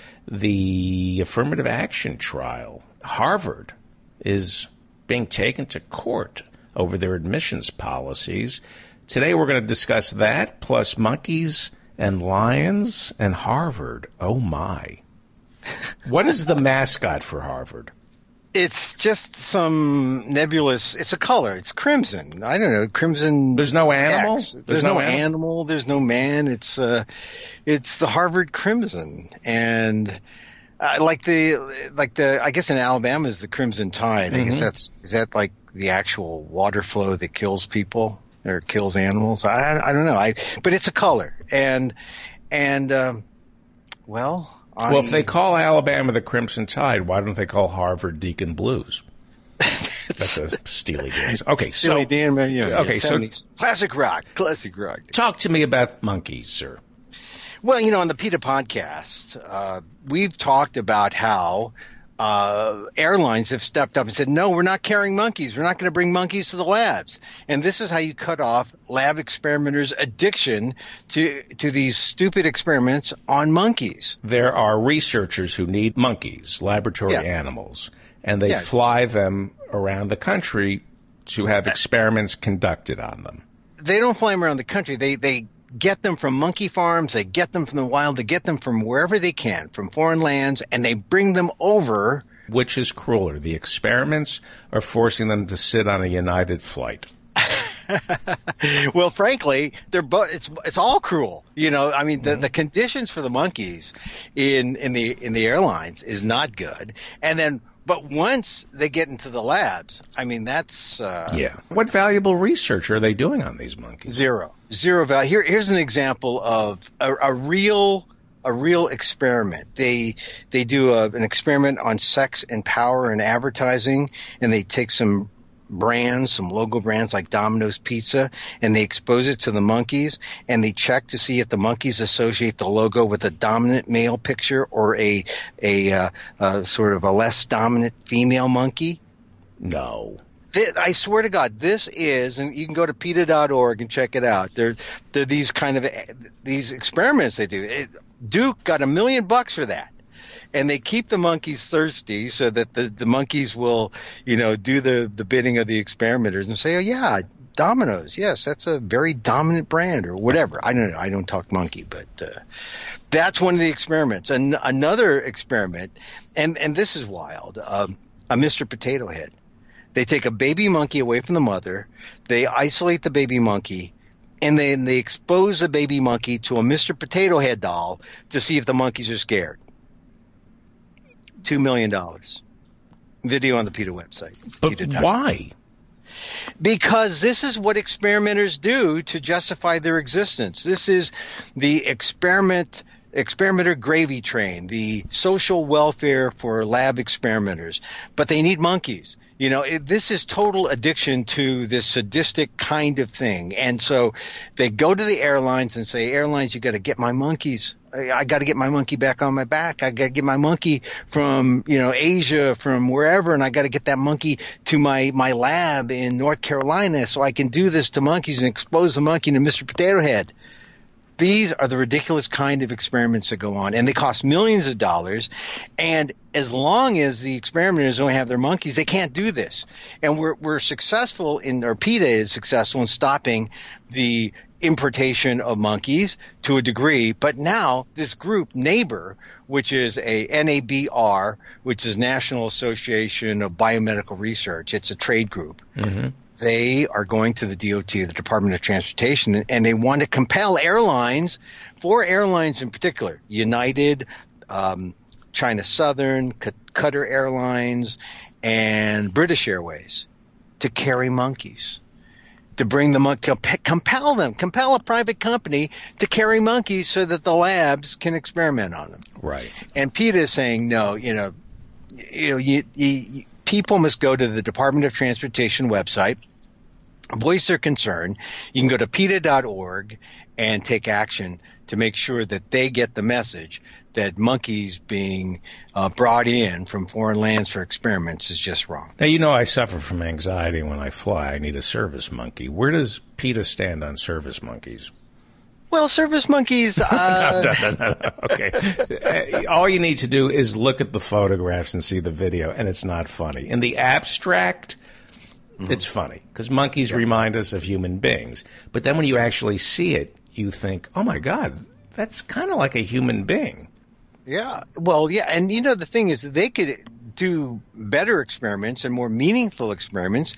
the affirmative action trial. Harvard is being taken to court over their admissions policies. Today we're going to discuss that, plus monkeys and lions and Harvard. Oh, my. What is the mascot for Harvard? It's just some nebulous – it's a color. It's crimson. I don't know, crimson. There's no animal? There's, There's no, no animal. animal. There's no man. It's uh, it's the Harvard crimson. And uh, like the – like the I guess in Alabama is the Crimson Tide. Mm-hmm. I guess that's – is that like the actual water flow that kills people or kills animals? I I don't know. I but it's a color. And and um, well – I, well, if they call Alabama the Crimson Tide, why don't they call Harvard Deacon Blues? That's a Steely Dan. Okay, so Steely Dan, yeah, okay, so classic rock, classic rock. Talk to me about monkeys, sir. Well, you know, on the PETA podcast, uh, we've talked about how uh, airlines have stepped up and said, no, we're not carrying monkeys. We're not going to bring monkeys to the labs. And this is how you cut off lab experimenters' addiction to to these stupid experiments on monkeys. There are researchers who need monkeys, laboratory yeah. animals, and they yeah. fly them around the country to have experiments conducted on them. They don't fly them around the country. They they get them from monkey farms. They get them from the wild. They get them from wherever they can, from foreign lands, and they bring them over. Which is crueler? The experiments are forcing them to sit on a United flight. Well, frankly, they're both. It's it's all cruel. You know, I mean, the, mm-hmm. the conditions for the monkeys in in the in the airlines is not good. And then, but once they get into the labs, I mean, that's uh, yeah. What valuable research are they doing on these monkeys? Zero, zero value. Here, here's an example of a, a real. A real experiment. They they do a, an experiment on sex and power and advertising, and they take some brands, some logo brands like Domino's Pizza, and they expose it to the monkeys, and they check to see if the monkeys associate the logo with a dominant male picture or a a uh, uh, sort of a less dominant female monkey. No. I swear to God, this is, and you can go to PETA dot org and check it out. They're, they're these kind of these experiments they do. It, Duke got a million bucks for that, and they keep the monkeys thirsty so that the, the monkeys will, you know, do the the bidding of the experimenters and say, oh yeah, Domino's, yes, that's a very dominant brand or whatever. I don't know. I don't talk monkey, but uh, that's one of the experiments. And another experiment, and and this is wild. Um, a Mister Potato Head. They take a baby monkey away from the mother, they isolate the baby monkey, and then they expose the baby monkey to a Mister Potato Head doll to see if the monkeys are scared. Two million dollars. Video on the PETA website. But PETA. Why? Because this is what experimenters do to justify their existence. This is the experiment experimenter gravy train, the social welfare for lab experimenters. But they need monkeys. You know, it, this is total addiction to this sadistic kind of thing. And so they go to the airlines and say, airlines, you got to get my monkeys. I, I got to get my monkey back on my back. I got to get my monkey from, you know, Asia, from wherever, and I got to get that monkey to my, my lab in North Carolina so I can do this to monkeys and expose the monkey to Mister Potato Head. These are the ridiculous kind of experiments that go on, and they cost millions of dollars. And as long as the experimenters only have their monkeys, they can't do this. And we're we're successful in, or PETA is successful in stopping the importation of monkeys to a degree. But now this group, NABR, which is a N A B R, which is National Association of Biomedical Research, it's a trade group. Mm-hmm. They are going to the D O T, the Department of Transportation, and they want to compel airlines, four airlines in particular, United, um, China Southern, Qatar Airlines, and British Airways, to carry monkeys, to bring them up, to compel them, compel a private company to carry monkeys so that the labs can experiment on them. Right. And PETA is saying, no, you know, you know, you, you, people must go to the Department of Transportation website, voice their concern. You can go to PETA dot org and take action to make sure that they get the message that monkeys being uh, brought in from foreign lands for experiments is just wrong. Now, you know I suffer from anxiety when I fly. I need a service monkey. Where does PETA stand on service monkeys? Well, service monkeys. Uh... no, no, no, no. Okay. All you need to do is look at the photographs and see the video, and it's not funny. In the abstract, mm-hmm. it's funny because monkeys yeah. remind us of human beings. But then when you actually see it, you think, oh, my God, that's kind of like a human being. Yeah. Well, yeah. And, you know, the thing is that they could do better experiments and more meaningful experiments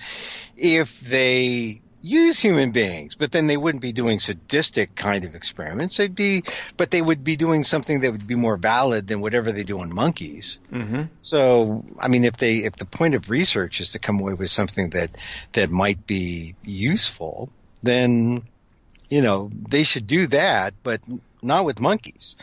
if they use human beings, but then they wouldn't be doing sadistic kind of experiments. They'd be, but they would be doing something that would be more valid than whatever they do on monkeys. Mm-hmm. So, I mean, if they, if the point of research is to come away with something that, that might be useful, then, you know, they should do that, but not with monkeys.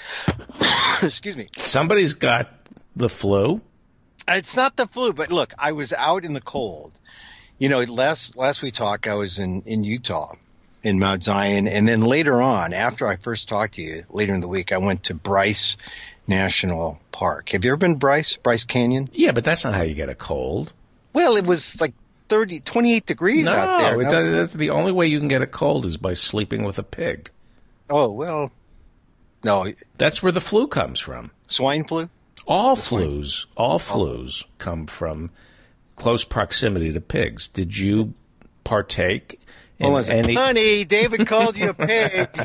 Excuse me. Somebody's got the flu. It's not the flu, but look, I was out in the cold. You know, last last we talked, I was in, in Utah, in Mount Zion, and then later on, after I first talked to you, later in the week, I went to Bryce National Park. Have you ever been to Bryce, Bryce Canyon? Yeah, but that's not how you get a cold. Well, it was like thirty, twenty-eight degrees no, out there. No, does, that's the only way you can get a cold is by sleeping with a pig. Oh, well, no. That's where the flu comes from. Swine flu? All flus, all flus come from close proximity to pigs. Did you partake in well, any? Honey, David called you a pig.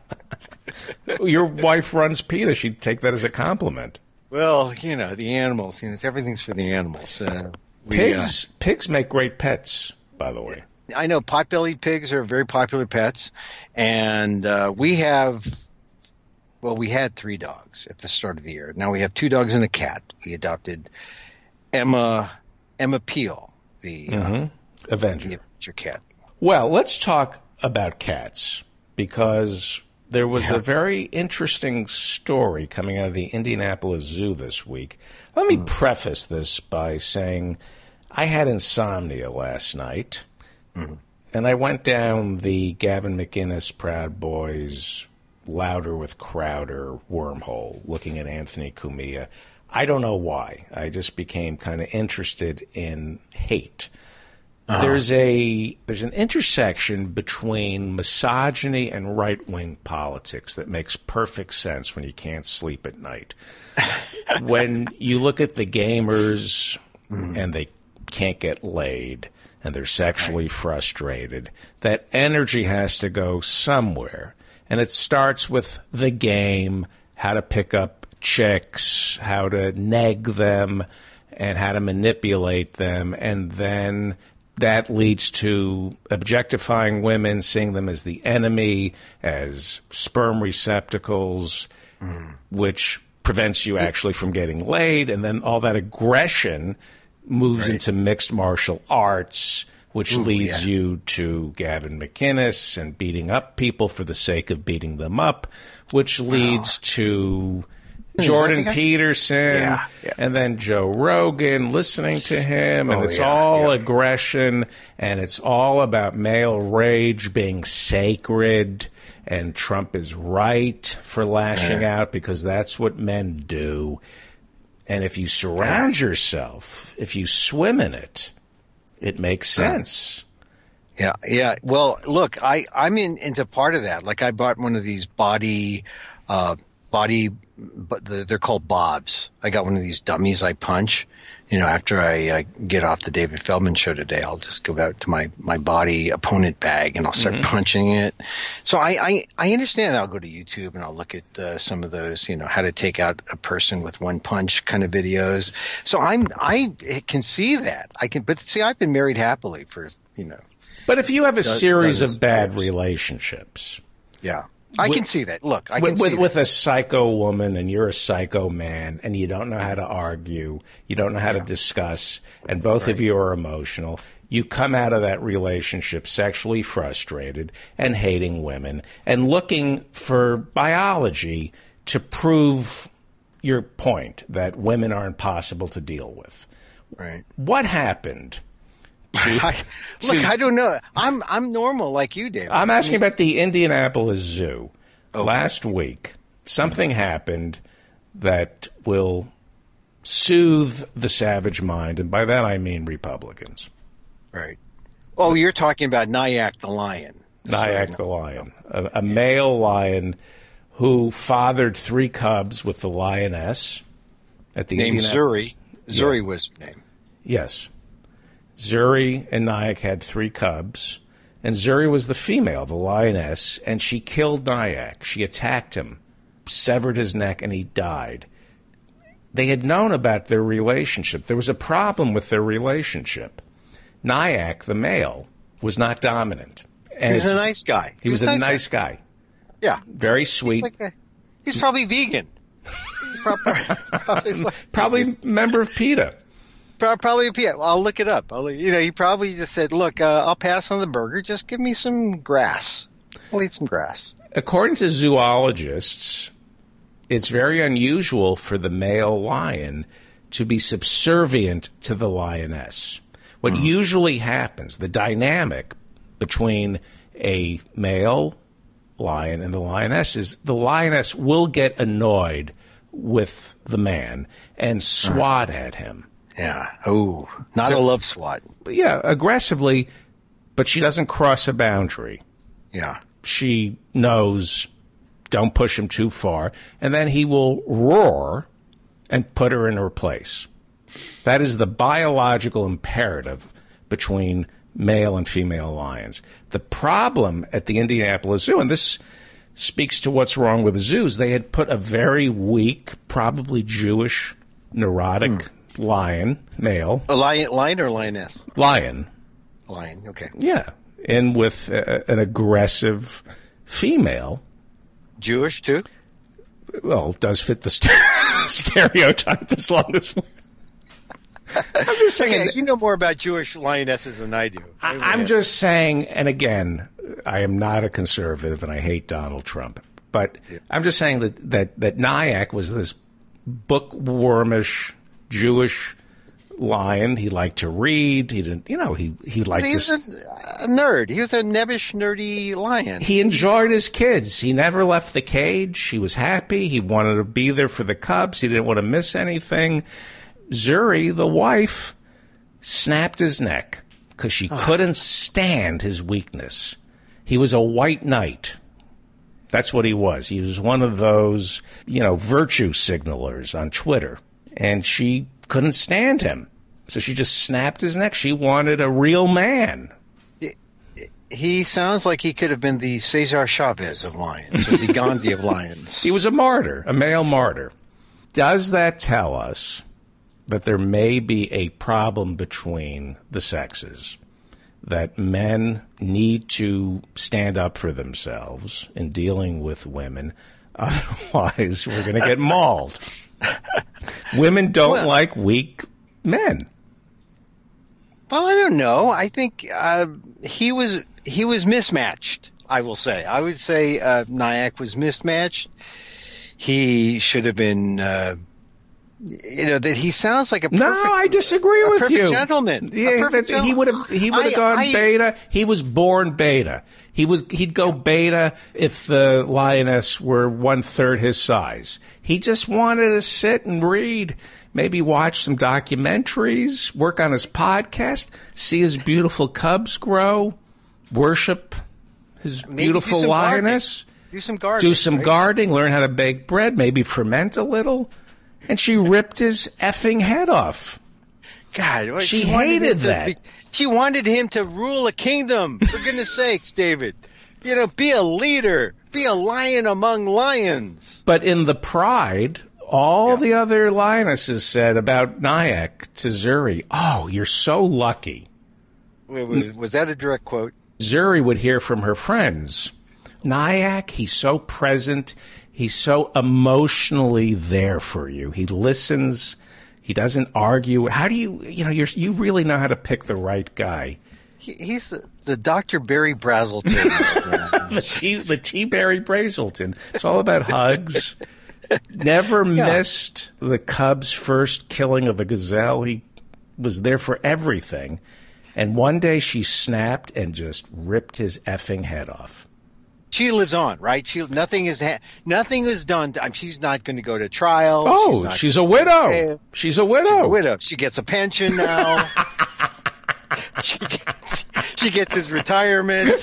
Your wife runs PETA. She'd take that as a compliment. Well, you know, the animals. You know, it's, everything's for the animals. Uh, we, pigs, uh, pigs make great pets, by the way. I know pot-bellied pigs are very popular pets, and uh, we have, well, we had three dogs at the start of the year. Now we have two dogs and a cat. We adopted Emma Emma Peel, the mm-hmm. uh, Avenger. the Avenger cat. Well, let's talk about cats, because there was yeah. a very interesting story coming out of the Indianapolis Zoo this week. Let me mm. preface this by saying I had insomnia last night, mm. and I went down the Gavin McInnes Proud Boys Louder with Crowder wormhole looking at Anthony Cumia. I don't know why. I just became kind of interested in hate. Uh-huh. There's a there's an intersection between misogyny and right-wing politics that makes perfect sense when you can't sleep at night. When you look at the gamers mm. and they can't get laid and they're sexually right. frustrated, that energy has to go somewhere. And it starts with the game, how to pick up chicks, how to neg them, and how to manipulate them, and then that leads to objectifying women, seeing them as the enemy, as sperm receptacles, mm. which prevents you actually from getting laid. And then all that aggression moves right. into mixed martial arts, which Ooh, leads yeah. you to Gavin McInnes and beating up people for the sake of beating them up, which leads oh. to Jordan Peterson, yeah, yeah. and then Joe Rogan, listening to him, and oh, it's yeah, all yeah. aggression, and it's all about male rage being sacred, and Trump is right for lashing yeah. out because that's what men do. And if you surround yourself, if you swim in it, it makes sense. Yeah, yeah. Well, look, I, I'm in, into part of that. Like, I bought one of these body uh, – Body, but the, they're called bobs. I got one of these dummies I punch. You know, after I uh, get off the David Feldman show today, I'll just go out to my, my body opponent bag and I'll start mm-hmm. punching it. So I, I, I understand. I'll go to YouTube and I'll look at uh, some of those, you know, how to take out a person with one punch kind of videos. So I'm, I can see that. I can, but see, I've been married happily for, you know. But if you have a series of bad relationships. Yeah. I with, can see that. Look, I with, can see with, that. with a psycho woman and you're a psycho man and you don't know how to argue, you don't know how yeah. to discuss, and both right. of you are emotional. You come out of that relationship sexually frustrated and hating women and looking for biology to prove your point that women are impossible to deal with. Right. What happened? To, I, to, look, I don't know. I'm I'm normal like you, David. I'm asking about the Indianapolis Zoo. Okay. Last week, something happened that will soothe the savage mind, and by that I mean Republicans. Right. Oh, you're talking about Nyack the Lion. Nyack the Lion, a, a male lion who fathered three cubs with the lioness at the named Indianap- Zuri. Zuri yeah. was her name. Yes. Zuri and Nyack had three cubs, and Zuri was the female, the lioness, and she killed Nyack. She attacked him, severed his neck, and he died. They had known about their relationship. There was a problem with their relationship. Nyack, the male, was not dominant. And he was a nice guy. He, he was, was a nice guy. guy. Yeah. Very sweet. He's, like a, he's probably vegan. probably, probably, probably member of PETA. Probably a P E T A. Well, I'll look it up. I'll, you know, he probably just said, look, uh, I'll pass on the burger. Just give me some grass. I'll eat some grass. According to zoologists, it's very unusual for the male lion to be subservient to the lioness. What mm. usually happens, the dynamic between a male lion and the lioness is the lioness will get annoyed with the man and swat mm. at him. Yeah. Oh, not a love swat. Yeah, aggressively, but she doesn't cross a boundary. Yeah. She knows, don't push him too far, and then he will roar and put her in her place. That is the biological imperative between male and female lions. The problem at the Indianapolis Zoo, and this speaks to what's wrong with zoos, they had put a very weak, probably Jewish, neurotic mm. lion, male. A lion, lion or lioness? Lion. Lion, okay. Yeah. in with a, an aggressive female. Jewish, too? Well, it does fit the st- stereotype as long as... I'm just saying... Okay, you know more about Jewish lionesses than I do. I, I'm just saying, and again, I am not a conservative and I hate Donald Trump, but yeah. I'm just saying that, that, that Nyack was this bookwormish Jewish lion. He liked to read. He didn't, you know, he, he liked he was to... a, a nerd. He was a nebbish, nerdy lion. He enjoyed his kids. He never left the cage. He was happy. He wanted to be there for the cubs. He didn't want to miss anything. Zuri, the wife, snapped his neck because she oh. couldn't stand his weakness. He was a white knight. That's what he was. He was one of those, you know, virtue signalers on Twitter. And she couldn't stand him. So she just snapped his neck. She wanted a real man. He sounds like he could have been the Cesar Chavez of lions, or the Gandhi of lions. He was a martyr, a male martyr. Does that tell us that there may be a problem between the sexes? That men need to stand up for themselves in dealing with women. Otherwise, we're going to get mauled. Women don't well, like weak men. Well, I don't know. I think uh, he was he was mismatched, I will say. I would say uh, Nyack was mismatched. He should have been... Uh, You know that he sounds like a perfect, no. I disagree a with perfect you. Gentleman. Yeah, that, gentleman. he would have. He would have gone I, beta. He was born beta. He was. He'd go beta if the lioness were one third his size. He just wanted to sit and read, maybe watch some documentaries, work on his podcast, see his beautiful cubs grow, worship his maybe beautiful do lioness. Gardening. Do some gardening. Do some right? gardening. Learn how to bake bread. Maybe ferment a little. And she ripped his effing head off. God, she, she hated that. Be, she wanted him to rule a kingdom. For goodness sakes, David. You know, be a leader. Be a lion among lions. But in the pride, all yeah. the other lionesses said about Nyack to Zuri, oh, you're so lucky. Wait, was, was that a direct quote? Zuri would hear from her friends, Nyack, he's so present. He's so emotionally there for you. He listens. He doesn't argue. How do you, you know, you're, you really know how to pick the right guy. He, he's the, the Doctor Barry Brazelton. the T, the T. Barry Brazelton. It's all about hugs. Never yeah. missed the Cubs' first killing of a gazelle. He was there for everything. And one day she snapped and just ripped his effing head off. She lives on, right? She nothing is ha- nothing is done. To, I mean, she's not going to go to trial. Oh, she's, she's a widow. She's a widow. She's a widow. She gets a pension now. she gets she gets his retirement.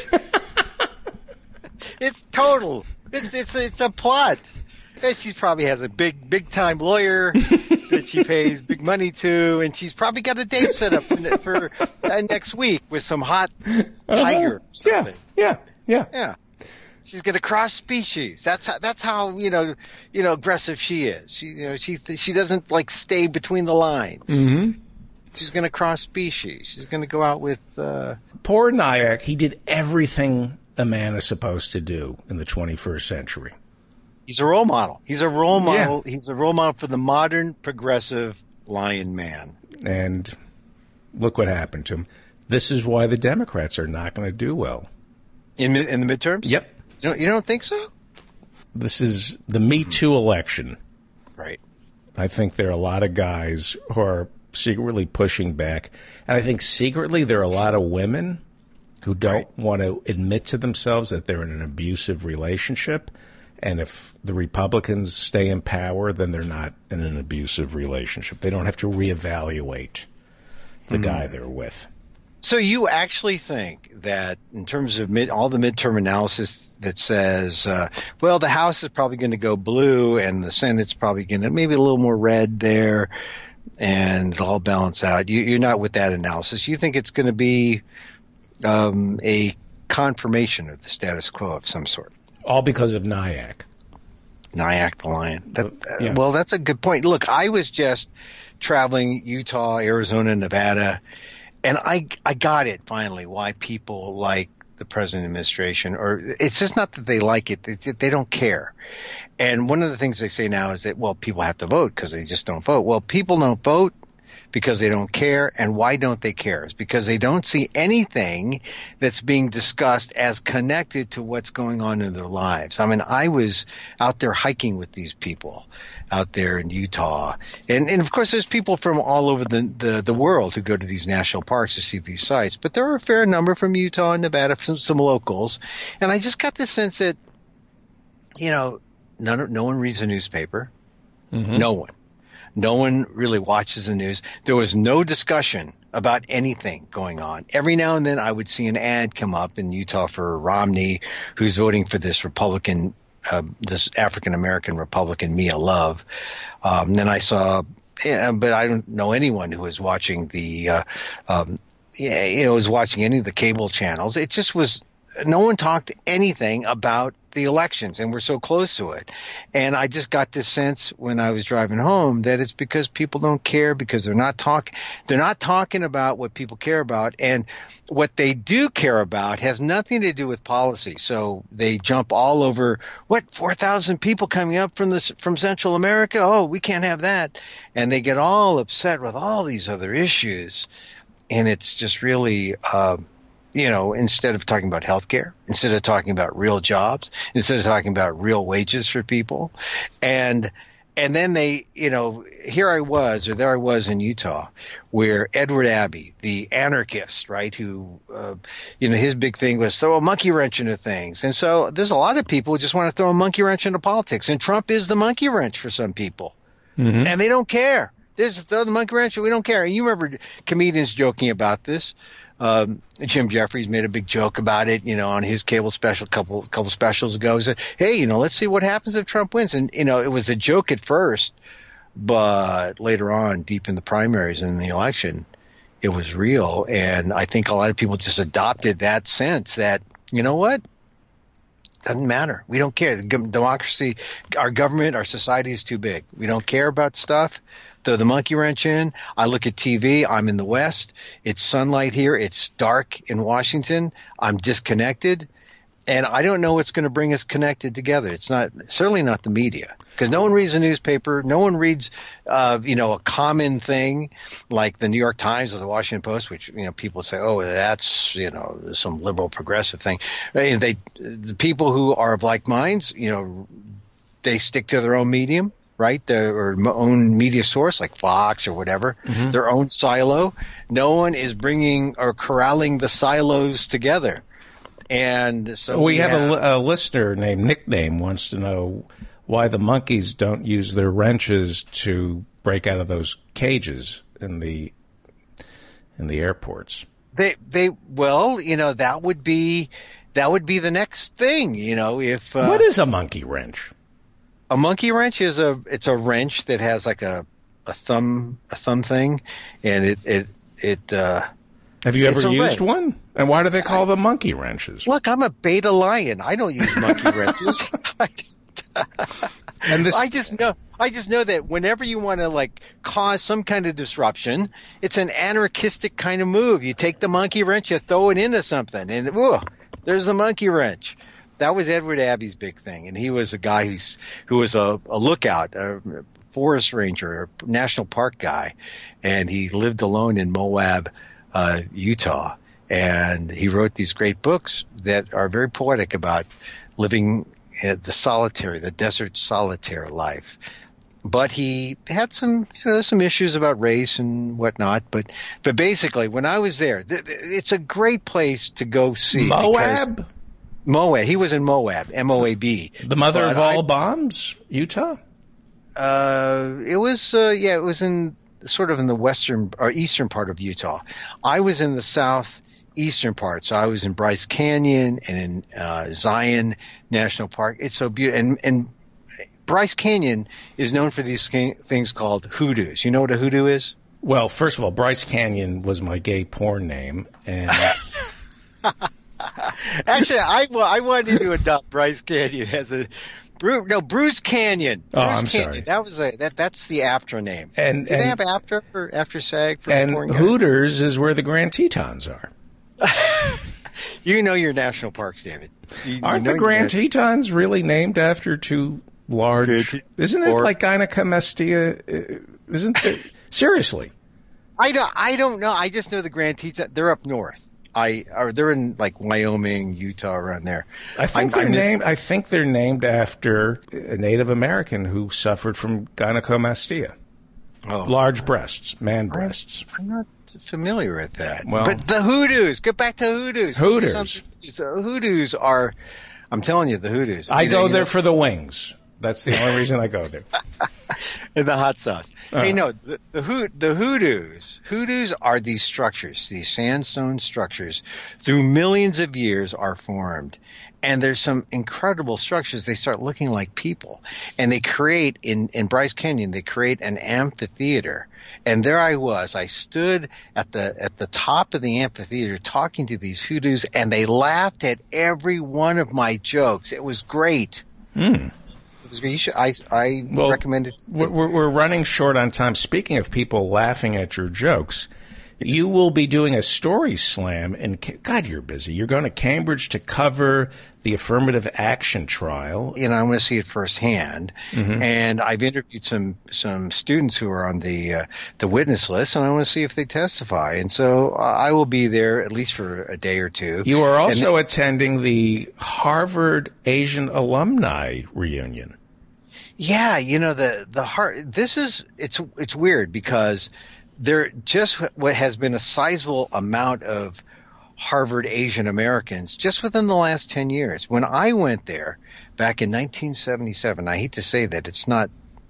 It's total. It's it's it's a plot. She probably has a big big time lawyer that she pays big money to, and she's probably got a date set up for, for uh, next week with some hot tiger. Uh-huh. Or something. Yeah, yeah, yeah. Yeah. She's going to cross species. That's how, that's how, you know, you know, aggressive she is. She, you know, she, she doesn't like stay between the lines. Mm-hmm. She's going to cross species. She's going to go out with, uh, poor Nyack. He did everything a man is supposed to do in the twenty-first century. He's a role model. He's a role model. Yeah. He's a role model for the modern progressive lion man. And look what happened to him. This is why the Democrats are not going to do well. In, in the midterms? Yep. You don't, you don't think so? This is the Me Too election. Right. I think there are a lot of guys who are secretly pushing back. And I think secretly there are a lot of women who don't right. want to admit to themselves that they're in an abusive relationship. And if the Republicans stay in power, then they're not in an abusive relationship. They don't have to reevaluate the mm. guy they're with. So you actually think that in terms of mid, all the midterm analysis that says, uh, well, the House is probably going to go blue and the Senate's probably going to maybe a little more red there and it'll all balance out. You, you're not with that analysis. You think it's going to be um, a confirmation of the status quo of some sort. All because of Nyack. Nyack the Lion. That, yeah. Well, that's a good point. Look, I was just traveling Utah, Arizona, Nevada. And I, I got it finally why people like the president administration, or it's just not that they like it, they, they don't care. And one of the things they say now is that, well, people have to vote because they just don't vote. Well, people don't vote because they don't care. And why don't they care? It's because they don't see anything that's being discussed as connected to what's going on in their lives. I mean, I was out there hiking with these people out there in Utah. And, and of course, there's people from all over the, the, the world who go to these national parks to see these sites. But there are a fair number from Utah and Nevada, some, some locals. And I just got the sense that, you know, none, no one reads a newspaper. Mm-hmm. No one. No one really watches the news. There was no discussion about anything going on. Every now and then I would see an ad come up in Utah for Romney, who's voting for this Republican, uh, this African-American Republican, Mia Love. Um, then I saw, yeah, but I don't know anyone who was watching the, uh, um, yeah, you know, was watching any of the cable channels. It just was, no one talked anything about the elections, and we're so close to it. And I just got this sense when I was driving home that it's because people don't care, because they're not talking, they're not talking about what people care about, and what they do care about has nothing to do with policy. So they jump all over, what, four thousand people coming up from this, from Central America? Oh, we can't have that. And they get all upset with all these other issues. And it's just really, uh, you know, instead of talking about healthcare, instead of talking about real jobs, instead of talking about real wages for people. And and then they, you know, here I was, or there I was in Utah, where Edward Abbey, the anarchist, right, who, uh, you know, his big thing was throw a monkey wrench into things. And so there's a lot of people who just want to throw a monkey wrench into politics. And Trump is the monkey wrench for some people. Mm-hmm. And they don't care. There's throw the monkey wrench, we don't care. And you remember comedians joking about this. Um, Jim Jeffries made a big joke about it, you know, on his cable special, couple couple specials ago. He said, "Hey, you know, let's see what happens if Trump wins." And you know, it was a joke at first, but later on, deep in the primaries and in the election, it was real. And I think a lot of people just adopted that sense that, you know what, doesn't matter. We don't care. The democracy, our government, our society is too big. We don't care about stuff. Throw the monkey wrench in. I look at T V. I'm in the West. It's sunlight here. It's dark in Washington. I'm disconnected. And I don't know what's going to bring us connected together. It's not, certainly not the media, because no one reads a newspaper. No one reads, uh, you know, a common thing like the New York Times or the Washington Post, which, you know, people say, oh, that's, you know, some liberal progressive thing. They, the people who are of like minds, you know, they stick to their own medium. Right, or own media source like Fox or whatever, mm-hmm. their own silo. No one is bringing or corralling the silos together. And so we, we have, have a, a listener named Nickname wants to know why the monkeys don't use their wrenches to break out of those cages in the in the airports. They they well, you know, that would be that would be the next thing. You know, if uh, what is a monkey wrench? A monkey wrench is a it's a wrench that has like a, a thumb a thumb thing, and it it it. Uh, Have you ever used one? And why do they call them monkey wrenches? Look, I'm a beta lion. I don't use monkey wrenches. I, and this, I just know I just know that whenever you want to like cause some kind of disruption, it's an anarchistic kind of move. You take the monkey wrench, you throw it into something, and whoa, there's the monkey wrench. That was Edward Abbey's big thing, and he was a guy who's who was a, a lookout, a forest ranger, a national park guy, and he lived alone in Moab, uh, Utah, and he wrote these great books that are very poetic about living the solitary, the desert solitaire life. But he had some, you know, some issues about race and whatnot. But, but basically, when I was there, th- it's a great place to go see. Moab. Moab. He was in Moab, M O A B. The mother but of all I, bombs, Utah? Uh, it was, uh, yeah, it was in sort of in the western or eastern part of Utah. I was in the southeastern part, so I was in Bryce Canyon and in uh, Zion National Park. It's so beautiful. And, and Bryce Canyon is known for these things called hoodoos. You know what a hoodoo is? Well, first of all, Bryce Canyon was my gay porn name, and actually, I, I wanted to adopt Bryce Canyon as a Bru- no, Bruce Canyon. Oh, Bruce I'm Canyon. sorry. That was a that. That's the AFTRA name. And, Do and they have AFTRA for after SAG? For and foreign guys? Hooters is where the Grand Tetons are. You know your national parks, David. You, Aren't you know the Grand your- Tetons really named after two large? Grand- Isn't it or- like gynecomastia? uh, Isn't there, seriously? I don't. I don't know. I just know the Grand Tetons. They're up north. I or they're in like Wyoming, Utah, around there. I think I- they're I miss- named. I think they're named after a Native American who suffered from gynecomastia, Oh, large breasts, man breasts. I'm not familiar with that. Well- but the hoodoos. Get back to hoodoos. Hooters. The hoodoos are. I'm telling you, the hoodoos. I You know, go you there know, for the wings. That's the only reason I go there. and the hot sauce. Uh-huh. Hey, no, the the, hoot, the hoodoos. Hoodoos are these structures, these sandstone structures, through millions of years are formed. And there's some incredible structures. They start looking like people, and they create in in Bryce Canyon. They create an amphitheater. And there I was. I stood at the at the top of the amphitheater talking to these hoodoos, and they laughed at every one of my jokes. It was great. Hmm. It was great. You should, I I Well, recommend it. We're, we're we're running short on time. Speaking of people laughing at your jokes, you will be doing a story slam. And God, you're busy. You're going to Cambridge to cover the affirmative action trial. You know, I want to see it firsthand. Mm-hmm. And I've interviewed some some students who are on the uh, the witness list, and I want to see if they testify. And so uh, I will be there at least for a day or two. You are also And- attending the Harvard Asian alumni reunion. Yeah, you know the the heart. This is it's it's weird because there just what has been a sizable amount of Harvard Asian Americans just within the last ten years. When I went there back in nineteen seventy-seven, I hate to say that it's not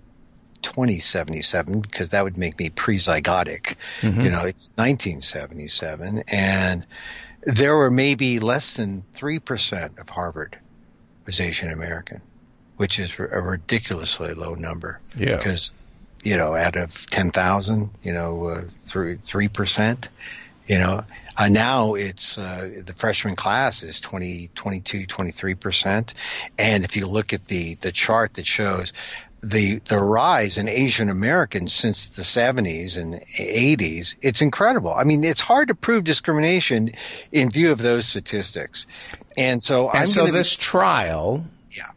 twenty seventy-seven because that would make me pre-zygotic. Mm-hmm. You know, it's nineteen seventy-seven, and there were maybe less than three percent of Harvard was Asian American, which is a ridiculously low number. Yeah. Because, you know, out of ten thousand, you know, uh, three, three percent, you know, uh, now it's, uh, the freshman class is twenty, twenty-two, twenty-three percent. And if you look at the, the chart that shows the, the rise in Asian Americans since the seventies and eighties, it's incredible. I mean, it's hard to prove discrimination in view of those statistics. And so And I'm so gonna be- this trial yeah.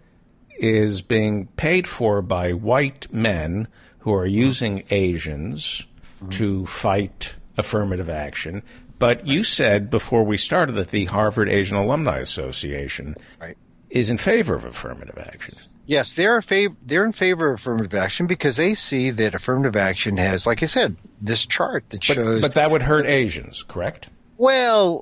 is being paid for by white men who are using Asians Mm-hmm. to fight affirmative action. But you said before we started that the Harvard Asian Alumni Association Right. is in favor of affirmative action. Yes, they're fav- they're in favor of affirmative action because they see that affirmative action has, like I said, this chart that But, shows. but that would hurt Asians, correct? Well,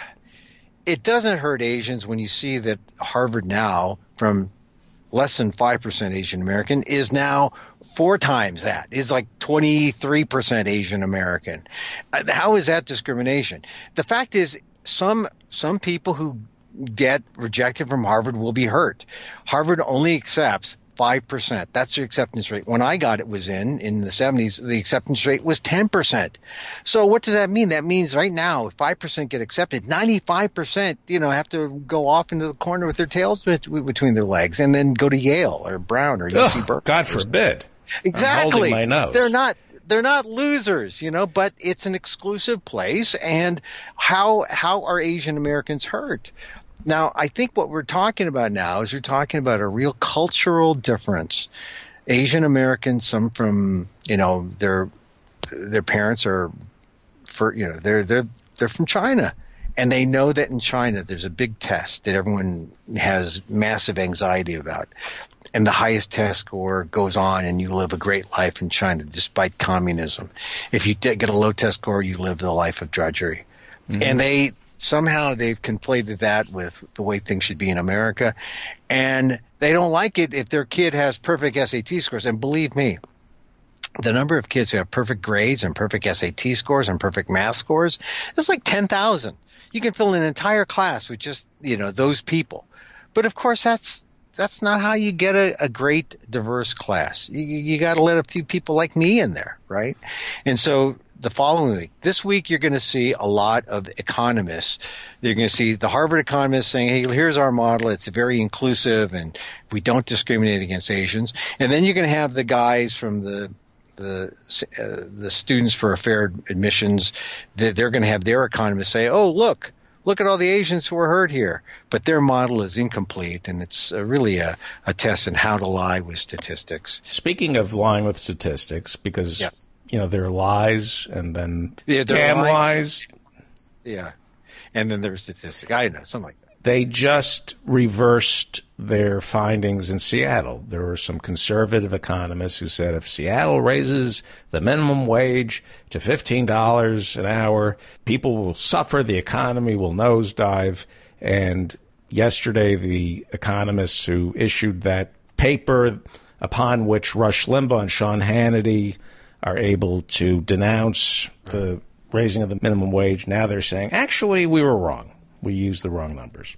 it doesn't hurt Asians when you see that Harvard now, from less than five percent Asian American, is now four times that. Is like twenty-three percent Asian American. Uh, How is that discrimination? The fact is, some some people who get rejected from Harvard will be hurt. Harvard only accepts five percent. That's the acceptance rate. When I got it was in, in the seventies, the acceptance rate was ten percent. So what does that mean? That means right now, if five percent get accepted, ninety-five percent, you know, have to go off into the corner with their tails bet- between their legs and then go to Yale or Brown or U C Ugh, Berkeley. God forbid. Exactly. I'm holding my nose. They're not they're not losers, you know, but it's an exclusive place. And how how are Asian Americans hurt? Now, I think what we're talking about now is we're talking about a real cultural difference. Asian Americans, some from, you know, their their parents are for, you know, they're they're they're from China. And they know that in China there's a big test that everyone has massive anxiety about. And the highest test score goes on and you live a great life in China despite communism. If you get a low test score, you live the life of drudgery. Mm-hmm. And they somehow they've conflated that with the way things should be in America. And they don't like it if their kid has perfect S A T scores. And believe me, the number of kids who have perfect grades and perfect S A T scores and perfect math scores is like ten thousand. You can fill an entire class with just, you know, those people. But of course, that's that's not how you get a, a great diverse class. You, you got to let a few people like me in there, right? And so the following week, this week, you're going to see a lot of economists. You're going to see the Harvard economists saying, hey, here's our model. It's very inclusive, and we don't discriminate against Asians. And then you're going to have the guys from the the uh, the Students for Fair Admissions. They're, they're going to have their economists say, oh, look, look at all the Asians who are hurt here. But their model is incomplete, and it's uh, really a, a test in how to lie with statistics. Speaking of lying with statistics, because yes. you know, there are lies and then yeah, damn lies. Yeah. And then there's statistics. I know, something like that. They just reversed their findings in Seattle. There were some conservative economists who said if Seattle raises the minimum wage to fifteen dollars an hour, people will suffer, the economy will nosedive. And yesterday, the economists who issued that paper upon which Rush Limbaugh and Sean Hannity are able to denounce the raising of the minimum wage, now they're saying, actually, we were wrong. We used the wrong numbers.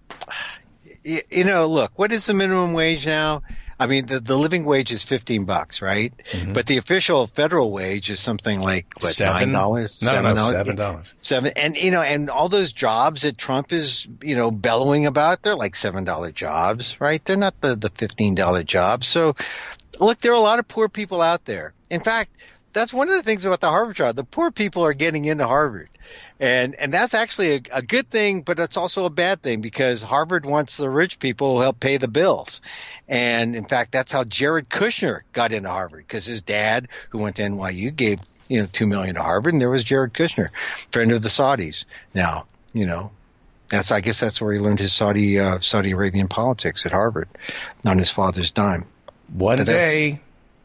You know, look, what is the minimum wage now? I mean, the, the living wage is fifteen bucks, right? Mm-hmm. But the official federal wage is something like, what, seven? nine dollars? No, seven no, seven dollars. Seven. And, you know, and all those jobs that Trump is, you know, bellowing about, they're like seven dollar jobs, right? They're not the, the fifteen dollar jobs. So, look, there are a lot of poor people out there. In fact, that's one of the things about the Harvard trial. The poor people are getting into Harvard. And and that's actually a, a good thing, but it's also a bad thing because Harvard wants the rich people who help pay the bills. And, in fact, that's how Jared Kushner got into Harvard because his dad, who went to N Y U, gave, you know, two million dollars to Harvard, and there was Jared Kushner, friend of the Saudis. Now, you know, that's I guess that's where he learned his Saudi uh, Saudi Arabian politics at Harvard on his father's dime. One but day,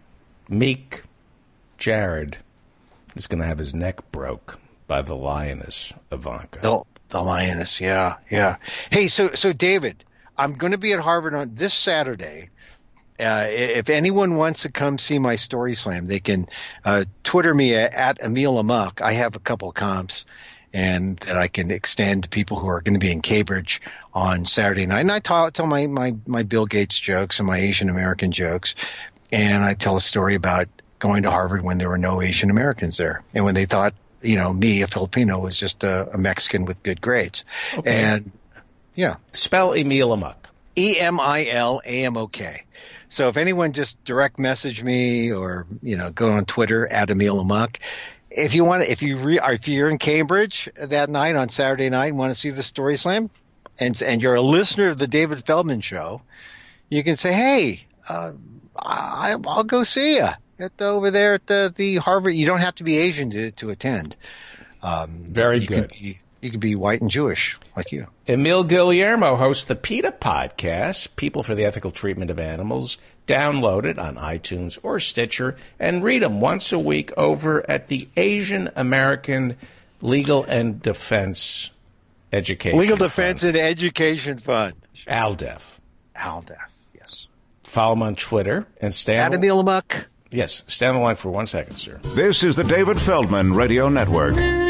meek Jared is going to have his neck broke by the lioness Ivanka. The, the lioness, yeah, yeah. Hey, so so David, I'm going to be at Harvard on this Saturday. Uh, if anyone wants to come see my story slam, they can uh, Twitter me at, at Emil Amok. I have a couple of comps and that I can extend to people who are going to be in Cambridge on Saturday night. And I tell, tell my, my, my Bill Gates jokes and my Asian American jokes. And I tell a story about going to Harvard when there were no Asian Americans there and when they thought, you know, me, a Filipino, was just a, a Mexican with good grades. Okay. And, yeah. Spell Emil Amok. E M I L A M O K. So if anyone just direct message me or, you know, go on Twitter at Emil Amok. If you want to, if you re, if you're in Cambridge that night on Saturday night and want to see the Story Slam and, and you're a listener of the David Feldman Show, you can say, hey, uh, I, I'll go see you. At the, over there at the, the Harvard, you don't have to be Asian to, to attend. Um, Very you good. Could be, you could be white and Jewish like you. Emil Guillermo hosts the PETA podcast, People for the Ethical Treatment of Animals. Download it on iTunes or Stitcher and read them once a week over at the Asian American Legal and Defense Education Legal Fund. Defense and Education Fund. ALDEF. ALDEF, yes. Follow them on Twitter and stay At Emil Amok. Yes, stay on the line for one second, sir. This is the David Feldman Radio Network.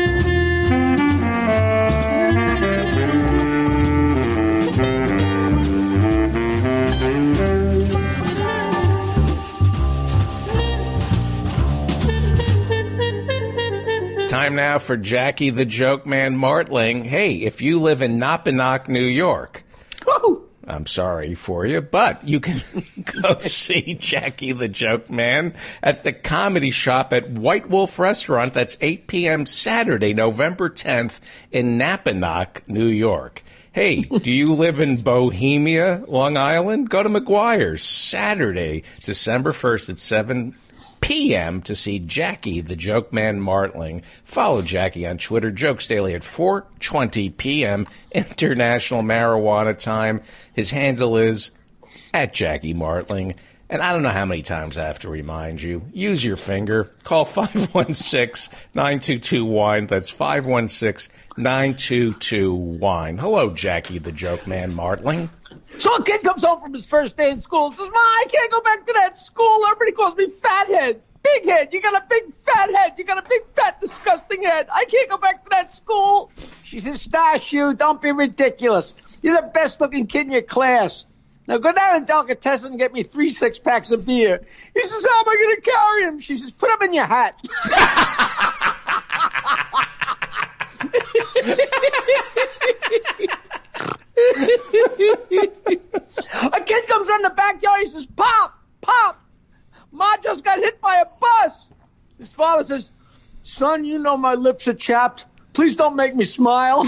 Time now for Jackie the Joke Man Martling. Hey, if you live in Napanock, New York, Woo! I'm sorry for you, but you can go see Jackie the Joke Man at the Comedy Shop at White Wolf Restaurant. That's eight p.m. Saturday, November tenth in Napanock, New York. Hey, do you live in Bohemia, Long Island? Go to McGuire's Saturday, December first at seven p.m. to see Jackie the Joke Man Martling. Follow Jackie on Twitter, Jokes Daily at four twenty p.m. International Marijuana Time. His handle is at Jackie Martling. And I don't know how many times I have to remind you. Use your finger. Call five one six, nine two two, wine. That's five one six, nine two two, wine. Hello, Jackie the Joke Man Martling. So a kid comes home from his first day in school and says, Ma, I can't go back to that school. Everybody calls me fathead. Big head. You got a big fat head. You got a big fat disgusting head. I can't go back to that school. She says, Stash you. Don't be ridiculous. You're the best looking kid in your class. Now go down to Delicatessen and get me three six packs of beer. He says, how am I going to carry him? She says, put him in your hat. A kid comes from the backyard. He says, Pop, Pop, Ma just got hit by a bus. His father says, son, you know my lips are chapped. Please don't make me smile.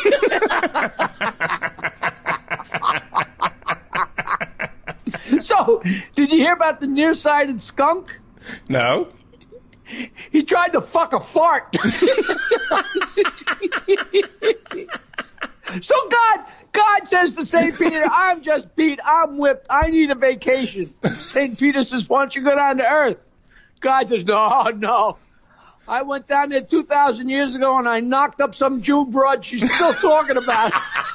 So, did you hear about the nearsighted skunk? No. He tried to fuck a fart. So God, God says to Saint Peter, I'm just beat, I'm whipped, I need a vacation. Saint Peter says, why don't you go down to earth? God says, no, no. I went down there two thousand years ago and I knocked up some Jew broad. She's still talking about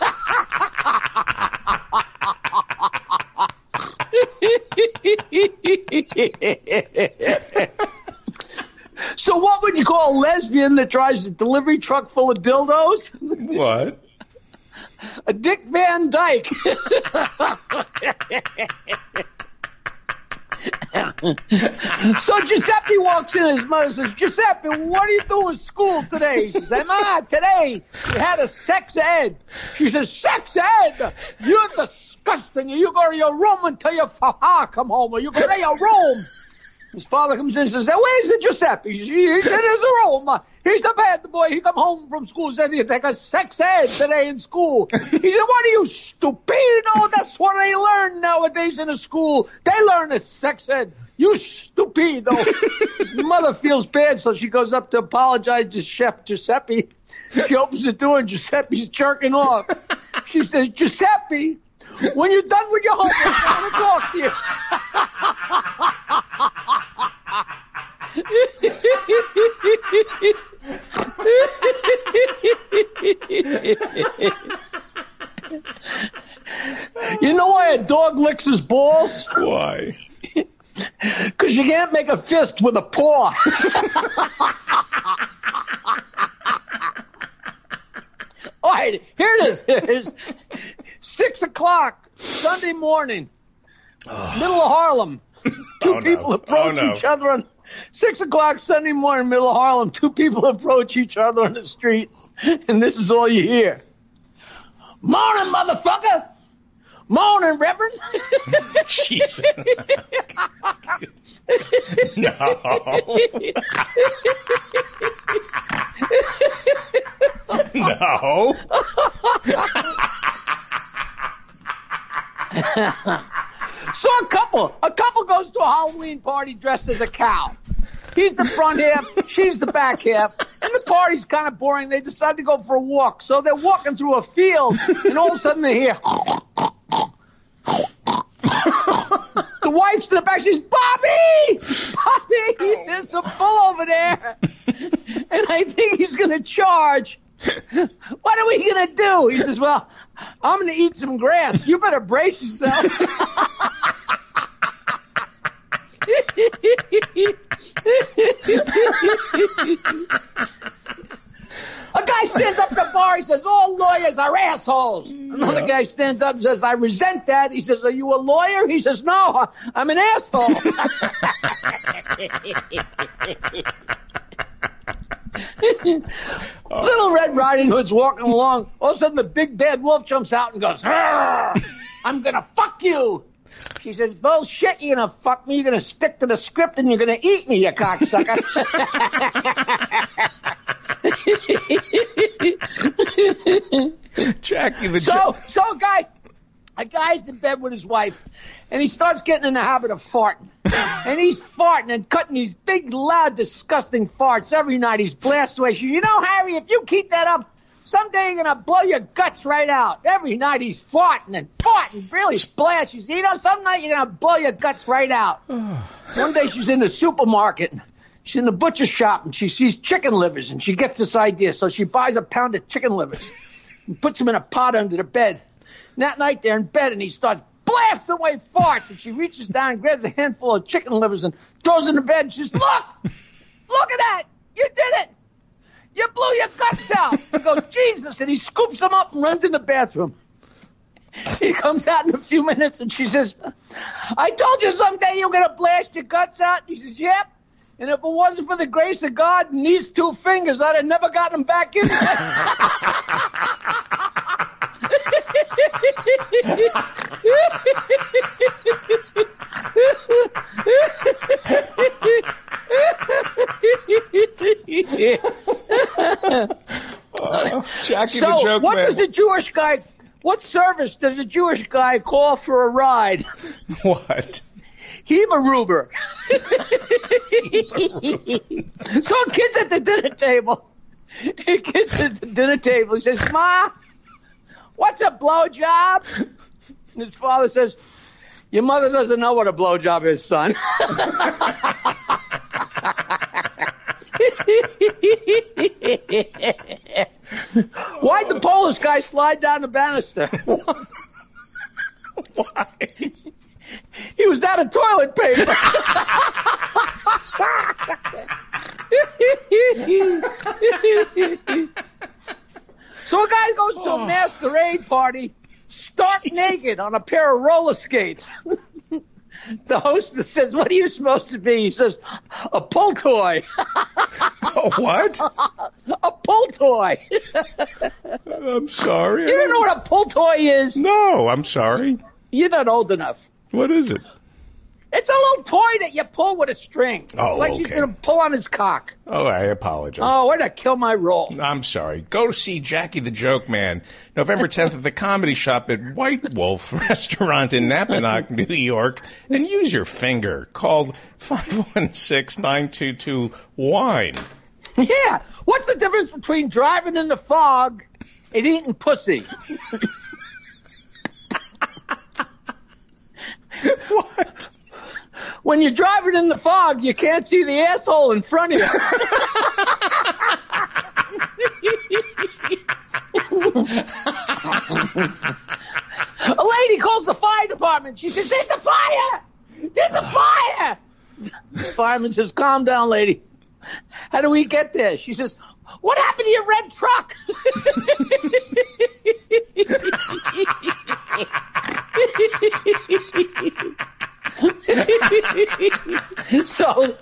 it. So what would you call a lesbian that drives a delivery truck full of dildos? What? A Dick Van Dyke. So Giuseppe walks in and his mother says, Giuseppe, what are you doing in school today? She says, Ma, today we had a sex ed. She says, sex ed? You're disgusting. You go to your room until your fa come home, or you go to your room. His father comes in and says, where's the Giuseppe? He said, in his room. He's a bad boy. He come home from school and said, he take a sex ed today in school. He said, what are you, stupid? No, that's what they learn nowadays in the school. They learn a sex ed. You stupid. His mother feels bad, so she goes up to apologize to Chef Giuseppe. She opens the door and Giuseppe's jerking off. She says, Giuseppe, when you're done with your homework, I want to talk to you. You know why a dog licks his balls? Why? Because you can't make a fist with a paw. All right, here it is. Here's six o'clock Sunday morning, oh. Middle of Harlem. Two oh, people no. approach oh, no. each other on six o'clock Sunday morning, middle of Harlem. Two people approach each other on the street, and this is all you hear. Morning, motherfucker. Morning, Reverend. Jesus. No. No. So a couple, a couple goes to a Halloween party dressed as a cow. He's the front half, she's the back half, and the party's kind of boring. They decide to go for a walk. So they're walking through a field, and all of a sudden they hear... The wife's in the back. She's, Bobby! Bobby! There's a bull over there. And I think he's going to charge. What are we going to do? He says, well, I'm going to eat some grass. You better brace yourself. A guy stands up at the bar. He says, all lawyers are assholes. Another yeah. guy stands up and says, I resent that. He says, are you a lawyer? He says, no, I'm an asshole. Little Red Riding Hood's walking along. All of a sudden, the big bad wolf jumps out and goes, I'm going to fuck you. She says, bullshit, you're going to fuck me. You're going to stick to the script and you're going to eat me, you cocksucker. Jackie the So, so a guy, a guy's in bed with his wife, and he starts getting in the habit of farting. And he's farting and cutting these big, loud, disgusting farts every night. He's blasting away. She, you know, Harry, if you keep that up, someday you're going to blow your guts right out. Every night he's farting and farting, really splashy. You know, some night you're going to blow your guts right out. One day she's in the supermarket. She's in the butcher shop, and she sees chicken livers, and she gets this idea. So she buys a pound of chicken livers and puts them in a pot under the bed. And that night they're in bed, and he starts blasting away farts. And she reaches down and grabs a handful of chicken livers and throws it in the bed. And she says, look, look at that. You did it. You blew your guts out. He goes, Jesus. And he scoops them up and runs in the bathroom. He comes out in a few minutes, and she says, I told you someday you're going to blast your guts out. He says, yep. And if it wasn't for the grace of God and these two fingers, I'd have never gotten them back in there. Oh, Jackie so the joke what man. does a Jewish guy, what service does a Jewish guy call for a ride? What? Heberuber. So kids at the dinner table, kids at the dinner table, he says, Ma, what's a blowjob? And his father says, your mother doesn't know what a blowjob is, son. Why'd the Polish guy slide down the banister? Why? He was out of toilet paper. So a guy goes to a masquerade party, stark naked on a pair of roller skates. The hostess says, what are you supposed to be? He says, a pull toy. A what? A pull toy. I'm sorry. You don't know what a pull toy is? No, I'm sorry. You're not old enough. What is it? It's a little toy that you pull with a string. Oh, it's like okay. she's going to pull on his cock. Oh, I apologize. Oh, way to kill my role. I'm sorry. Go to see Jackie the Joke Man November tenth at the Comedy Shop at White Wolf Restaurant in Napanoch, New York, and use your finger. Called five one six, nine two two, wine. Yeah. What's the difference between driving in the fog and eating pussy? What? When you're driving in the fog, you can't see the asshole in front of you. A lady calls the fire department. She says, there's a fire! There's a fire! The fireman says, calm down, lady. How do we get there? She says, what happened to your red truck? so,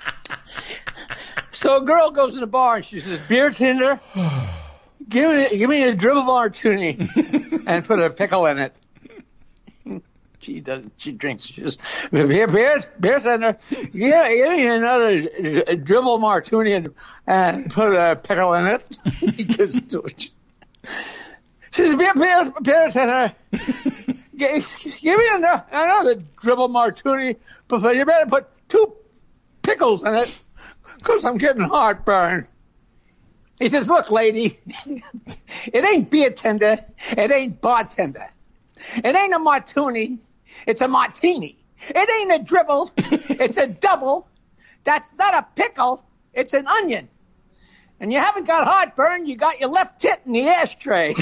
so a girl goes in the bar and she says, beer tender, give me, give me a dribble martini and put a pickle in it. She does. She drinks. She says, beer, beer, beer tender, give, give me another dribble martini and, and put a pickle in it. He gives it to her. She says, beer, beer, beer tender. Give, give me another, another dribble martini, but you better put two pickles in it, because I'm getting heartburn. He says, look, lady, it ain't beer tender, it ain't bartender. It ain't a martini, it's a martini. It ain't a dribble, it's a double. That's not a pickle, it's an onion. And you haven't got heartburn, you got your left tit in the ashtray.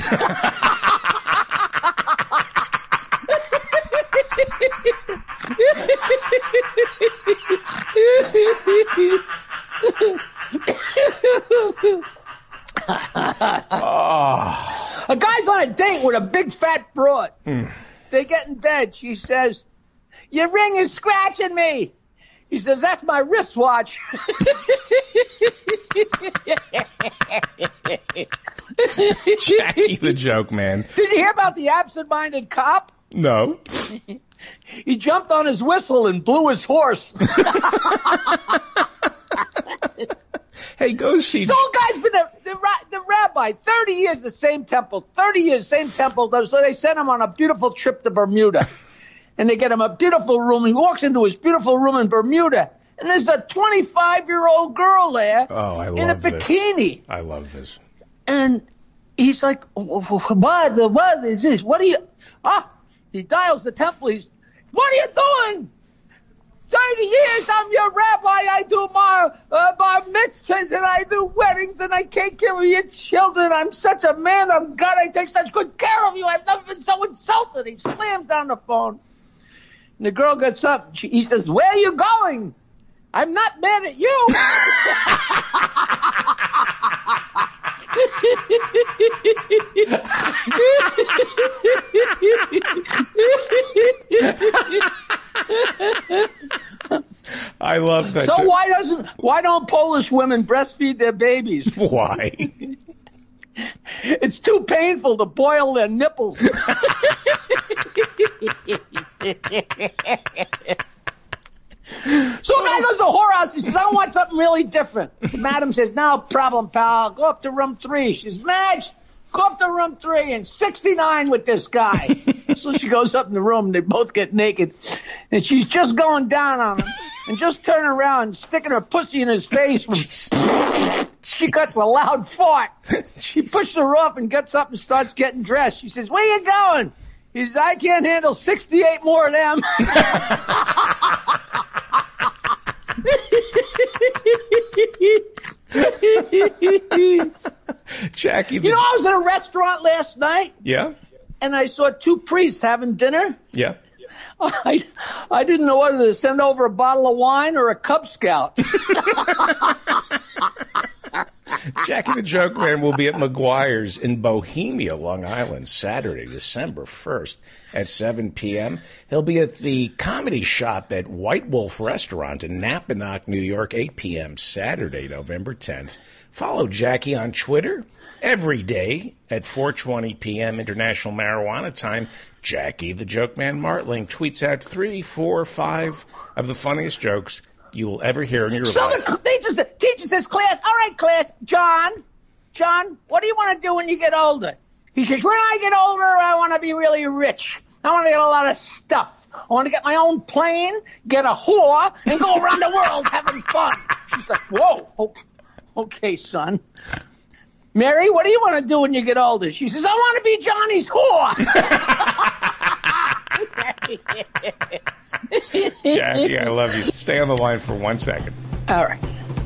Oh. A guy's on a date with a big fat broad. Mm. They get in bed. She says, your ring is scratching me. He says, that's my wristwatch. Jackie the Joke Man. Did you hear about the absent-minded cop? No. He jumped on his whistle and blew his horse. Hey, go see. So guy's been a, the, the rabbi, thirty years, the same temple, thirty years, same temple. So they sent him on a beautiful trip to Bermuda. And they get him a beautiful room. He walks into his beautiful room in Bermuda. And there's a twenty-five-year-old girl there oh, I love in a this. bikini. I love this. And he's like, what, what is this? What are you? Ah, he dials the temple. He's, what are you doing? thirty years I'm your rabbi. I do my, uh, my mitzvahs and I do weddings and I take care of your children. I'm such a man of God. I take such good care of you. I've never been so insulted. He slams down the phone. And the girl gets up. She, he says, where are you going? I'm not mad at you. I love that. So why doesn't why don't Polish women breastfeed their babies? Why? It's too painful to boil their nipples. So a guy goes to a whorehouse. He says, I want something really different. The madam says, no problem, pal. Go up to room three. She says, Madge, go up to room three and sixty-nine with this guy. So she goes up in the room. And they both get naked. And she's just going down on him. And just turning around and sticking her pussy in his face. She gets a loud fart. She pushes her off and gets up and starts getting dressed. She says, where you going? He says, I can't handle sixty-eight more of them. Jackie, you know, I was at a restaurant last night. Yeah. And I saw two priests having dinner. Yeah. I, I didn't know whether to send over a bottle of wine or a Cub Scout. Jackie the Joke Man will be at McGuire's in Bohemia, Long Island, Saturday, December first at seven p.m. He'll be at the Comedy Shop at White Wolf Restaurant in Napanoch, New York, eight p.m. Saturday, November tenth. Follow Jackie on Twitter every day at four twenty p.m. International Marijuana Time. Jackie the Joke Man Martling tweets out three, four, five of the funniest jokes you will ever hear in your so life. So the teacher says, teacher says, class, all right, class, John, John, what do you want to do when you get older? He says, when I get older, I want to be really rich. I want to get a lot of stuff. I want to get my own plane, get a whore, and go around the world having fun. She's like, whoa, okay, okay, son. Mary, what do you want to do when you get older? She says, I want to be Johnny's whore. Jackie, I love you. Stay on the line for one second. All right.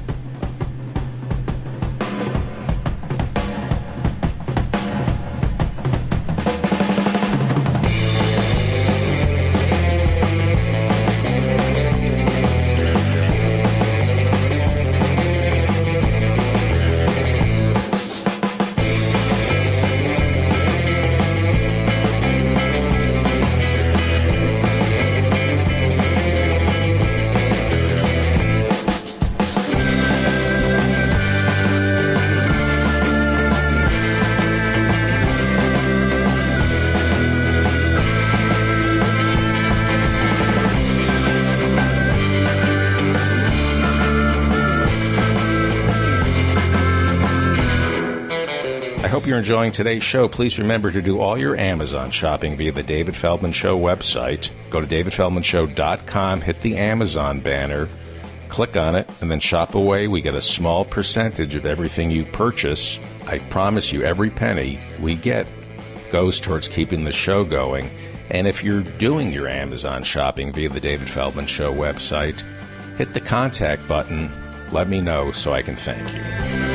Hope you're enjoying today's show. Please remember to do all your Amazon shopping via the David Feldman Show website. Go to david feldman show dot com, hit the Amazon banner, click on it, and then shop away. We get a small percentage of everything you purchase. I promise you, every penny we get goes towards keeping the show going. And if you're doing your Amazon shopping via the David Feldman Show website, hit the contact button. Let me know so I can thank you.